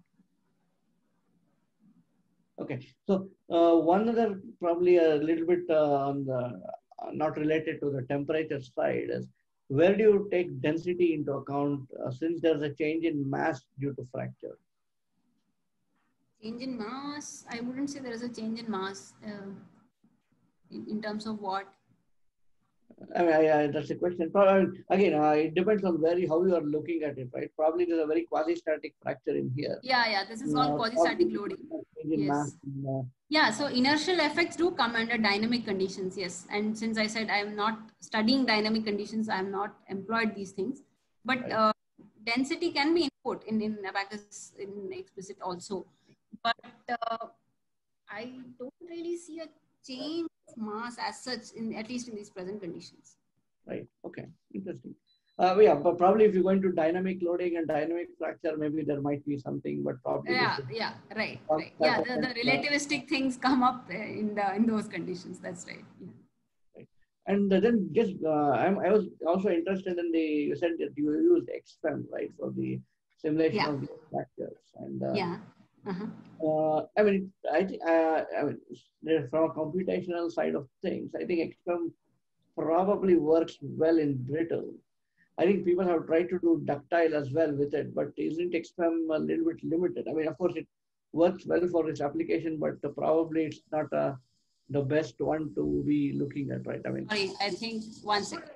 Okay, so uh, one other probably a little bit uh, on the, uh, not related to the temperature side is, where do you take density into account uh, since there's a change in mass due to fracture? Change in mass? I wouldn't say there is a change in mass uh, in, in terms of what. I mean, I, I, that's a question. Probably, again, uh, it depends on where you, how you are looking at it, right? Probably there's a very quasi-static fracture in here. Yeah, yeah, this is all Uh, quasi-static loading. Yes. Mass and, uh, Yeah, so inertial effects do come under dynamic conditions, yes. And since I said I am not studying dynamic conditions, I am not employed these things. But right. uh, density can be input in, in Abaqus in explicit also. But uh, I don't really see a change of mass as such, in at least in these present conditions. Right. Okay. Interesting. Uh, yeah, but probably if you're going to dynamic loading and dynamic fracture, maybe there might be something, but probably. Yeah, yeah, right, right. Yeah, the, the relativistic things come up in the in those conditions. That's right. Yeah. Right. And then just, uh, I'm, I was also interested in the, you said that you used X F E M, right, for the simulation Yeah. of the fractures. And uh, Yeah. Uh-huh. uh, I mean, I think, uh, I mean, from a computational side of things, I think X F E M probably works well in brittle. I think people have tried to do ductile as well with it, but isn't X F E M a little bit limited? I mean, of course, it works well for this application, but uh, probably it's not uh, the best one to be looking at, right? I mean, Sorry, I think one second.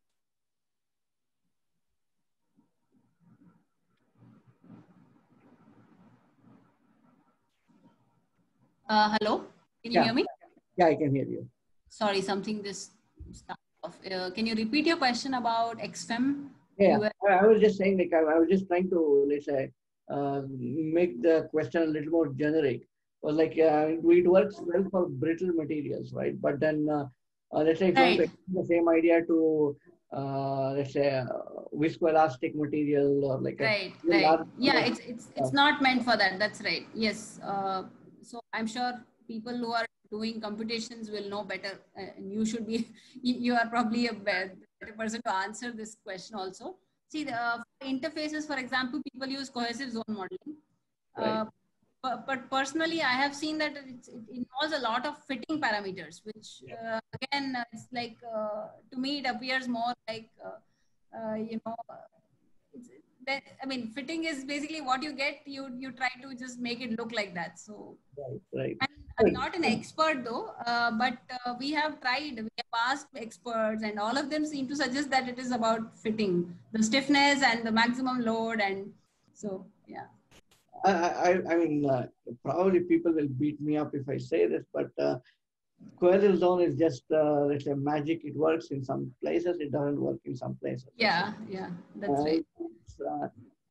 Uh, hello, can you yeah. hear me? Yeah, I can hear you. Sorry, something just started off. Uh, can you repeat your question about X F E M? Yeah, were... I, I was just saying, like, I, I was just trying to, let's say, uh, make the question a little more generic. Was like, uh, it works well for brittle materials, right? But then, uh, uh, let's say, if right. you want to extend the same idea to, uh, let's say, uh, viscoelastic material or like right, a right. large, Yeah, it's it's it's not meant for that. That's right. Yes. Uh, so I'm sure people who are doing computations will know better. Uh, and you should be. You, you are probably a better person to answer this question also. See, the uh, for interfaces, for example, people use cohesive zone modeling. right. Uh, but, but personally, I have seen that it's, it involves a lot of fitting parameters, which uh, again, uh, it's like, uh, to me, it appears more like, uh, uh, you know, it's, that, I mean, fitting is basically what you get, you, you try to just make it look like that. So, Right, right. and I'm not an expert though, uh, but uh, we have tried, we have asked experts and all of them seem to suggest that it is about fitting, the stiffness and the maximum load. And so, yeah. I, I, I mean, uh, probably people will beat me up if I say this, but uh, cohesive zone is just, uh, let's say, magic. It works in some places, it doesn't work in some places. Yeah, yeah, that's uh, right. Uh,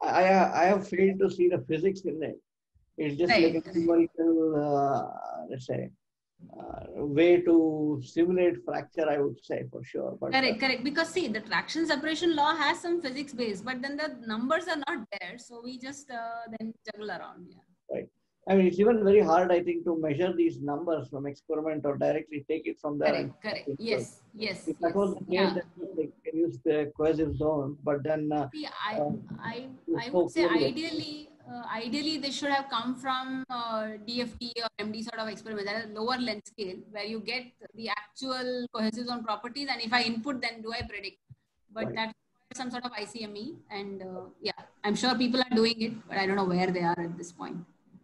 I, I have failed to see the physics in it. It's just right. like a numerical, uh, let's say, uh, way to simulate fracture, I would say, for sure. But, correct, uh, correct. Because see, the traction separation law has some physics base, but then the numbers are not there. So we just uh, then juggle around. Yeah. Right. I mean, it's even very hard, I think, to measure these numbers from experiment or directly take it from there. Correct, correct. Yes, yes. If that yes. was the case, yeah. then they can use the cohesive zone. But then, uh, see, I, uh, I, I so would say curious. ideally, uh, ideally they should have come from uh, D F T or M D sort of experiment, that is lower length scale, where you get the actual cohesive zone properties, and if I input, then do I predict? But Right. that's some sort of I C M E, and uh, yeah, I'm sure people are doing it, but I don't know where they are at this point.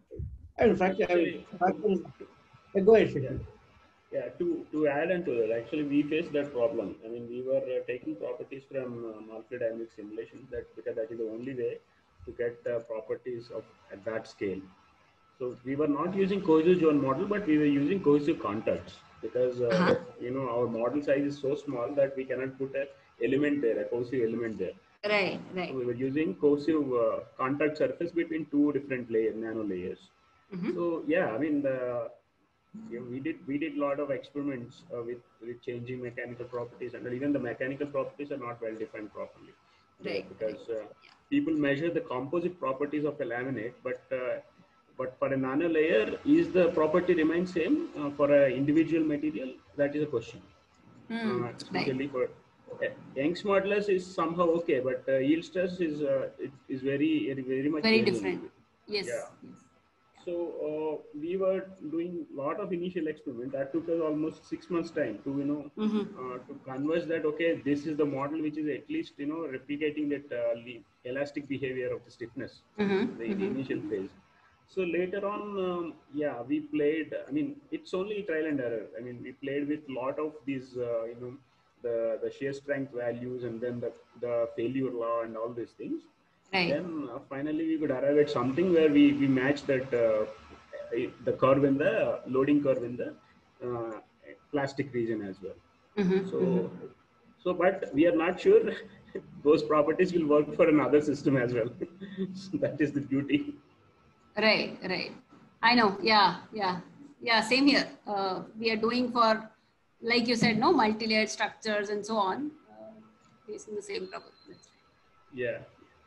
In fact, I mean, fractures, yeah, go ahead, Yeah. Yeah, to, to add on to that, actually we faced that problem. I mean, we were uh, taking properties from uh, multi-dynamic simulations, that because that is the only way to get uh, properties of at that scale. So we were not using cohesive zone model, but we were using cohesive contacts, because uh, Uh-huh. you know, our model size is so small that we cannot put an element there, a cohesive element there. Right, right. So we were using cohesive uh, contact surface between two different layer nano layers. Mm-hmm. So yeah, I mean the Yeah, we did we did a lot of experiments uh, with with changing mechanical properties, and even the mechanical properties are not well defined properly. Right, Yeah, because right. uh, people measure the composite properties of a laminate, but uh, but for a nano layer, is the property remain same uh, for an individual material? That is a question. Mm, Uh, right. especially for uh, Young's modulus is somehow okay, but uh, yield stress is uh, it, is very very much Very varying. different. Yes. Yeah. yes. So uh, we were doing a lot of initial experiment. That took us almost six months time to you know Mm-hmm. uh, to converse that okay, this is the model which is at least you know replicating that uh, elastic behavior of the stiffness, Mm-hmm. the, Mm-hmm. the initial phase. So later on, um, yeah, we played. I mean, it's only trial and error. I mean, we played with a lot of these uh, you know the the shear strength values, and then the the failure law and all these things. Right. Then uh, finally we could arrive at something where we, we match that uh, the curve in the uh, loading curve in the uh, plastic region as well. Mm-hmm. So, Mm-hmm. so but we are not sure those properties will work for another system as well. So that is the beauty. Right, right. I know. Yeah, yeah, yeah. Same here. Uh, we are doing for, like you said, no multi-layered structures and so on. Uh, facing the same trouble. That's right. Yeah.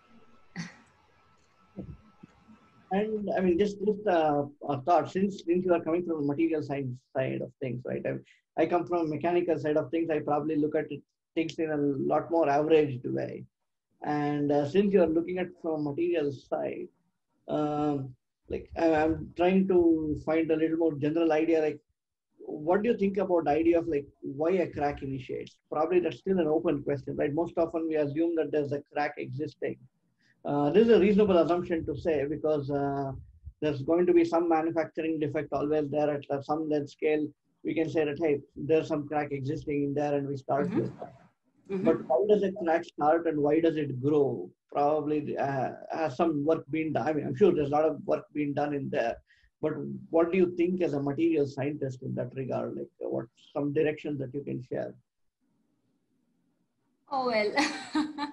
And I mean, just just uh, a thought. Since since you are coming from the material science side of things, right? I, I come from a mechanical side of things. I probably look at it, things in a lot more averaged way. And uh, since you are looking at from material side, um, like I, I'm trying to find a little more general idea. Like, what do you think about the idea of like why a crack initiates? Probably that's still an open question, right? Most often we assume that there's a crack existing. Uh, this is a reasonable assumption to say because uh, there's going to be some manufacturing defect always there at uh, some length scale. We can say that, hey, there's some crack existing in there and we start Mm-hmm. with that. Mm-hmm. But how does a crack start and why does it grow? Probably uh, has some work been done. I mean, I'm sure there's a lot of work being done in there. But what do you think as a material scientist in that regard? Like, uh, what some directions that you can share? Oh, well.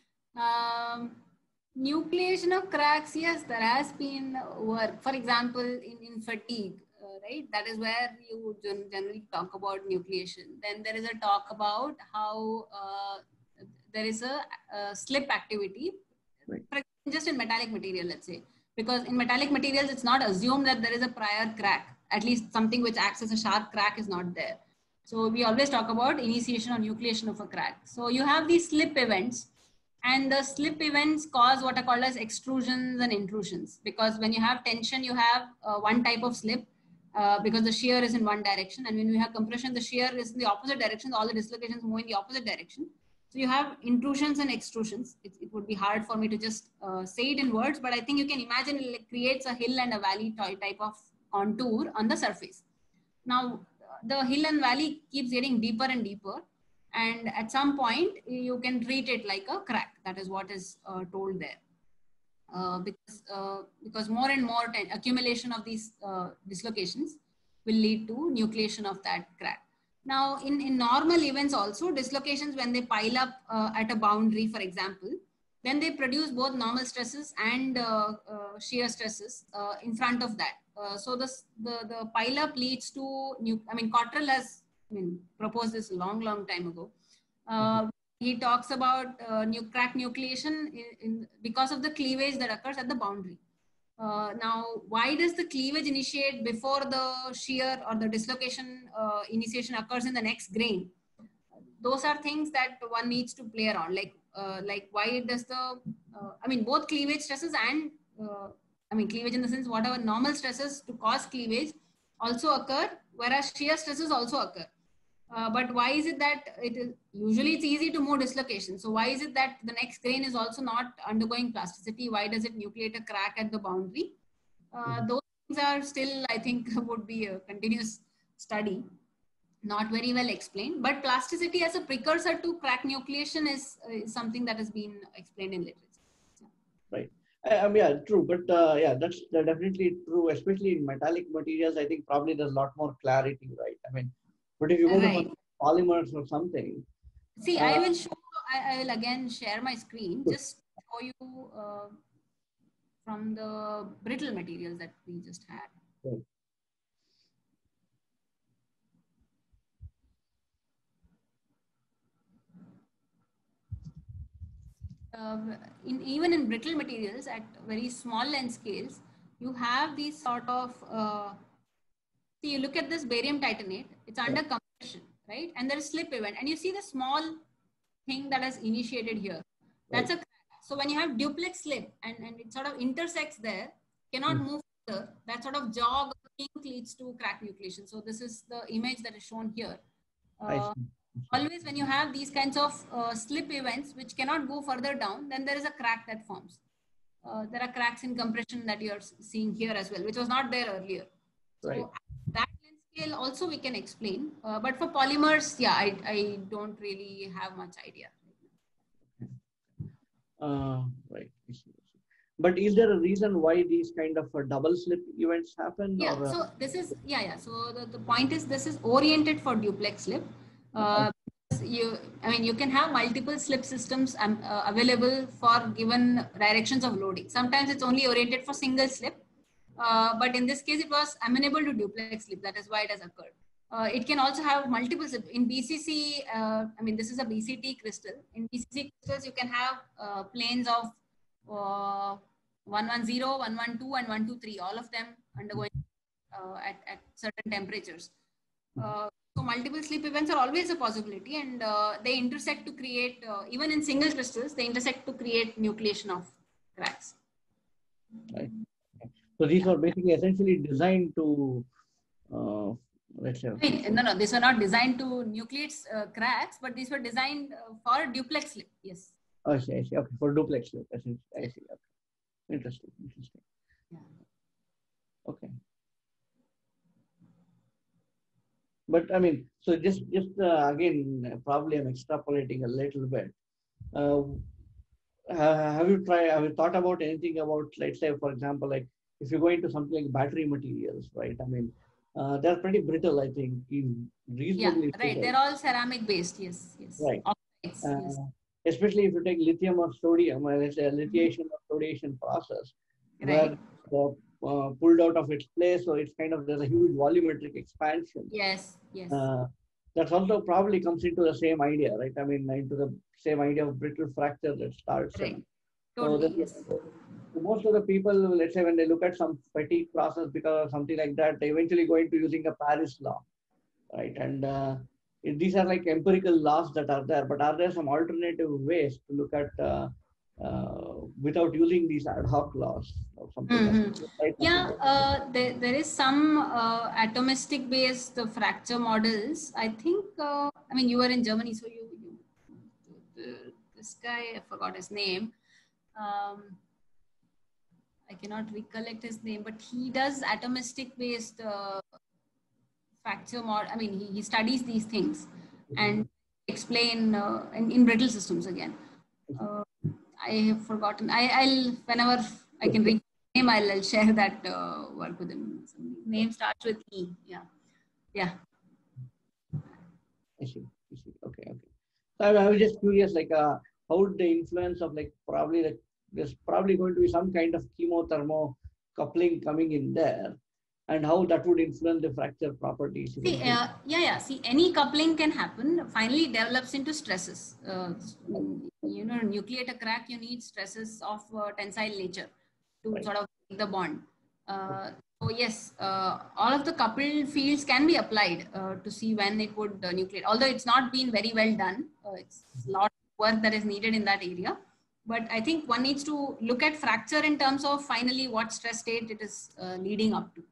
um, nucleation of cracks, yes, there has been work. For example, in, in fatigue, uh, right? That is where you gen- generally talk about nucleation. Then there is a talk about how uh, there is a, a slip activity, Right. just in metallic material, let's say. Because in metallic materials, it's not assumed that there is a prior crack. At least something which acts as a sharp crack is not there. So we always talk about initiation or nucleation of a crack. So you have these slip events. And the slip events cause what are called as extrusions and intrusions. Because when you have tension, you have uh, one type of slip uh, because the shear is in one direction. And when you have compression, the shear is in the opposite direction. All the dislocations move in the opposite direction. So you have intrusions and extrusions. It, it would be hard for me to just uh, say it in words, but I think you can imagine it creates a hill and a valley type of contour on the surface. Now, the hill and valley keeps getting deeper and deeper. And at some point, you can treat it like a crack. That is what is uh, told there. Uh, because, uh, because more and more accumulation of these uh, dislocations will lead to nucleation of that crack. Now, in, in normal events also, dislocations, when they pile up uh, at a boundary, for example, then they produce both normal stresses and uh, uh, shear stresses uh, in front of that. Uh, so this, the, the pile up leads to, nu I mean, Cottrell has I mean, proposed this a long, long time ago. Uh, mm-hmm. He talks about uh, nu crack nucleation in, in, because of the cleavage that occurs at the boundary. Uh, now, why does the cleavage initiate before the shear or the dislocation uh, initiation occurs in the next grain? Those are things that one needs to play around. Like, uh, like why does the, uh, I mean, both cleavage stresses and, uh, I mean, cleavage in the sense, whatever normal stresses to cause cleavage also occur, whereas shear stresses also occur. Uh, but why is it that it is usually it's easy to move dislocation? So why is it that the next grain is also not undergoing plasticity? Why does it nucleate a crack at the boundary? Uh, those things are still, I think, would be a continuous study, not very well explained. But plasticity as a precursor to crack nucleation is, is something that has been explained in literature. Yeah. Right. I mean, yeah, true. But uh, yeah, that's definitely true, especially in metallic materials. I think probably there's a lot more clarity, right? I mean, but if you go right. to polymers or something. See, uh, I will show, I, I will again share my screen, just show you uh, from the brittle materials that we just had. Right. Uh, in, even in brittle materials at very small length scales, you have these sort of, uh, see, you look at this barium titanate, it's under yeah. compression, right? And there is slip event, and you see the small thing that has initiated here. That's right. a crack. So when you have duplex slip and, and it sort of intersects there, cannot mm. move further, that sort of jog leads to crack nucleation. So this is the image that is shown here. Uh, always when you have these kinds of uh, slip events which cannot go further down, then there is a crack that forms. Uh, there are cracks in compression that you are seeing here as well, which was not there earlier. Right. So that length scale also we can explain. Uh, but for polymers, yeah, I, I don't really have much idea. Uh, right. But is there a reason why these kind of uh, double slip events happen? Yeah, or, uh... so this is, yeah, yeah. So the, the point is this is oriented for duplex slip. Uh, you, I mean, you can have multiple slip systems um, uh, available for given directions of loading. Sometimes it's only oriented for single slip. Uh, but in this case, it was amenable to duplex slip. That is why it has occurred. Uh, it can also have multiple, in B C C, uh, I mean, this is a B C T crystal. In B C C crystals, you can have uh, planes of uh, one one zero, one one two, and one two three, all of them undergoing uh, at, at certain temperatures. Uh, so multiple slip events are always a possibility, and uh, they intersect to create, uh, even in single crystals, they intersect to create nucleation of cracks. Right. So these yeah. are basically essentially designed to, uh, let's say. I mean, no, no, these were not designed to nucleate uh, cracks, but these were designed uh, for duplex slip. Yes. Oh, I see, I see. Okay, for duplex slip. I see. I see. Okay. Interesting. Interesting. Yeah. Okay. But I mean, so just just uh, again, probably I'm extrapolating a little bit. Uh, have you tried? Have you thought about anything about, let's say, for example, like if you go into something like battery materials, right? I mean, uh, they're pretty brittle, I think, in reasonably. Yeah, right. Brittle. They're all ceramic based. Yes, yes. Right. Yes, uh, yes. Especially if you take lithium or sodium, or let's say a lithiation or sodiation process, right. where the uh, pulled out of its place, so it's kind of there's a huge volumetric expansion. Yes, yes. Uh, that also probably comes into the same idea, right? I mean, into the same idea of brittle fracture that starts. Right. Totally, so yes. Most of the people, let's say, when they look at some fatigue process because of something like that, they eventually go into using a Paris law, right? And uh, these are like empirical laws that are there, but are there some alternative ways to look at uh, uh, without using these ad hoc laws or something? Mm-hmm. Like yeah, uh, there, there is some uh, atomistic based uh, fracture models. I think, uh, I mean, you were in Germany, so you, you uh, this guy, I forgot his name. Um, I cannot recollect his name, but he does atomistic based uh, fracture mod. I mean, he, he studies these things mm-hmm. and explain uh, in, in brittle systems again. Uh, I have forgotten. I, I'll, whenever I can read his name, I'll, I'll share that uh, work with him. His name starts with E. Yeah. Yeah. I see. I see. Okay. Okay. So I, I was just curious, like, uh, how would the influence of, like, probably, like, there's probably going to be some kind of chemothermo coupling coming in there, and how that would influence the fracture properties. See, uh, yeah, yeah. See, any coupling can happen. Finally, it develops into stresses. Uh, you know, nucleate a crack, you need stresses of uh, tensile nature to right. sort of make the bond. Uh, so yes, uh, all of the coupled fields can be applied uh, to see when it would uh, nucleate. Although it's not been very well done, uh, it's a lot of work that is needed in that area. But I think one needs to look at fracture in terms of finally what stress state it is uh, leading up to.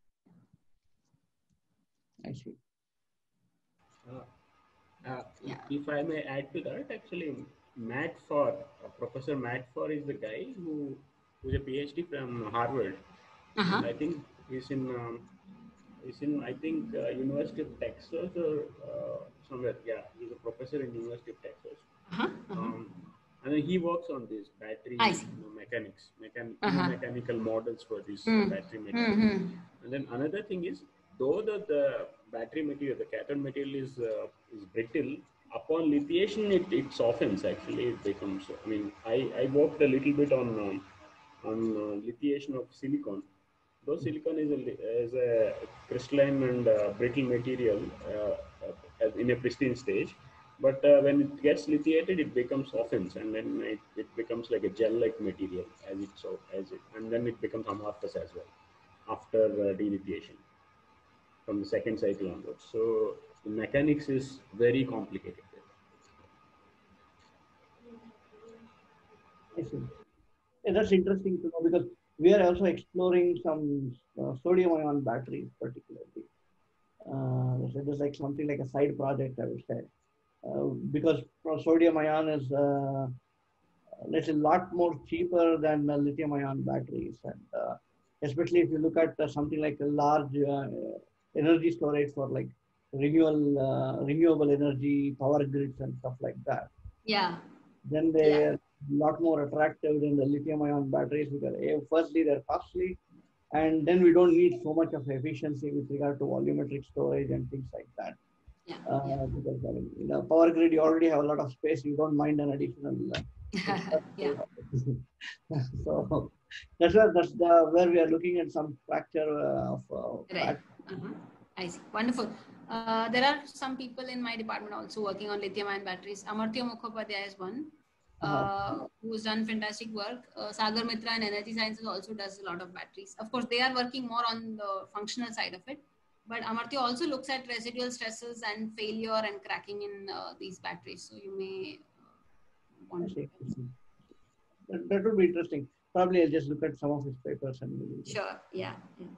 I see. Uh, uh, yeah. If I may add to that, actually, Matt Farr, uh, Professor Matt Farr is the guy who who's a PhD from Harvard. Uh-huh. And I think he's in um, he's in I think uh, University of Texas or uh, somewhere. Yeah, he's a professor in University of Texas. Uh-huh. Uh-huh. Um, and then he works on this battery you know, mechanics, mechan uh-huh. mechanical models for this mm. battery material. Mm-hmm. And then another thing is, though the, the battery material, the cathode material is uh, is brittle, upon lithiation it, it softens. Actually, it becomes. I mean, I, I worked a little bit on um, on uh, lithiation of silicon. Though silicon is a, is a crystalline and uh, brittle material uh, in a pristine stage. But uh, when it gets lithiated, it becomes softens, and then it, it becomes like a gel-like material as it so as it, and then it becomes amorphous as well after uh, delithiation from the second cycle onwards. So the mechanics is very complicated. I see. Yeah, that's interesting to know because we are also exploring some uh, sodium-ion batteries, particularly. Uh, so there's like something like a side project, I would say. Uh, because sodium ion is uh, let's say a lot more cheaper than uh, lithium ion batteries, and uh, especially if you look at uh, something like a large uh, energy storage for like renewable uh, renewable energy power grids and stuff like that. Yeah. Then they're yeah. a lot more attractive than the lithium ion batteries because eh, firstly they're costly, and then we don't need so much of efficiency with regard to volumetric storage and things like that. Yeah, uh, yeah. Because I mean, in a power grid, you already have a lot of space. You don't mind an additional. Uh, yeah. So that's where that's the where we are looking at some fracture uh, of. Uh, right. Uh-huh. I see. Wonderful. Uh, there are some people in my department also working on lithium-ion batteries. Amartya Mukhopadhyay is one, uh, uh-huh. who's done fantastic work. Uh, Sagar Mitra in Energy Sciences also does a lot of batteries. Of course, they are working more on the functional side of it. But Amartya also looks at residual stresses and failure and cracking in uh, these batteries. So you may uh, want to. That, that would be interesting. Probably I'll just look at some of his papers and maybe. Sure. Yeah. yeah.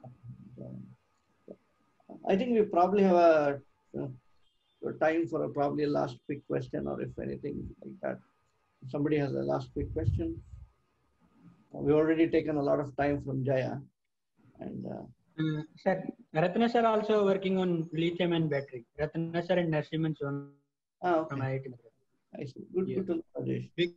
I think we probably have a, a time for a probably a last quick question, or if anything like that. If somebody has a last quick question. We've already taken a lot of time from Jaya. And uh, uh, sir, Ratna sir also working on lithium and battery. Ratna sir and Narasimhan Swaminathan ah, okay. from I I T. I see. Good, yeah. Good to know, Rajesh. Big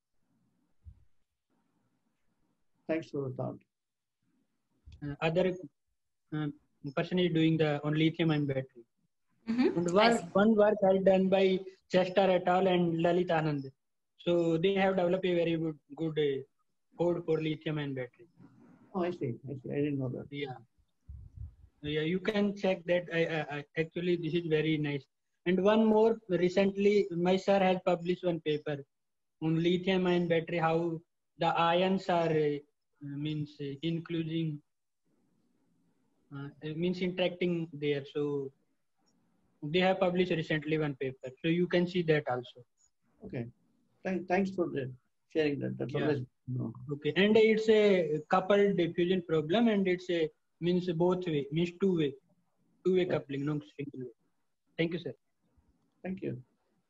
Thanks for the thought. Uh, other uh, person is doing the on lithium and battery. Mm-hmm. And work, one work is done by Chester et al. And Lalit Anand. So they have developed a very good, good uh, code for lithium and battery. Oh, I see. I see. I didn't know that. Yeah. Yeah, you can check that. I, I, I actually this is very nice. And one more, recently my sir has published one paper on lithium ion battery, how the ions are uh, means uh, including uh, means interacting there. So they have published recently one paper, so you can see that also. Okay, Thank, thanks for the sharing that. That's yeah. always no. Okay, and it's a coupled diffusion problem, and it's a means both way, means two way, two way yeah. coupling, no single way. Thank you, sir. Thank you.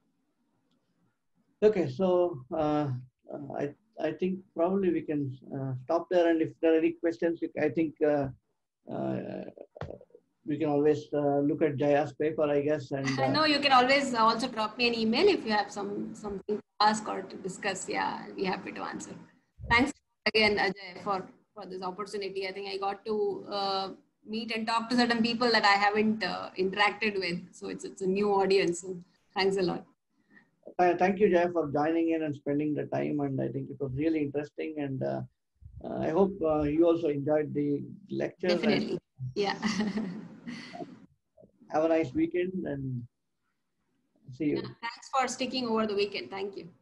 Okay, so uh, I I think probably we can uh, stop there, and if there are any questions, I think uh, uh, we can always uh, look at Jaya's paper, I guess. And uh, no, you can always also drop me an email if you have some something to ask or to discuss. Yeah, I'll be happy to answer. Thanks again, Ajay, for for this opportunity. I think I got to uh, meet and talk to certain people that I haven't uh, interacted with. So it's, it's a new audience. So thanks a lot. Thank you, Jay, for joining in and spending the time. And I think it was really interesting. And uh, uh, I hope uh, you also enjoyed the lecture. Definitely. And, yeah. Have a nice weekend and see you. Yeah, thanks for sticking over the weekend. Thank you.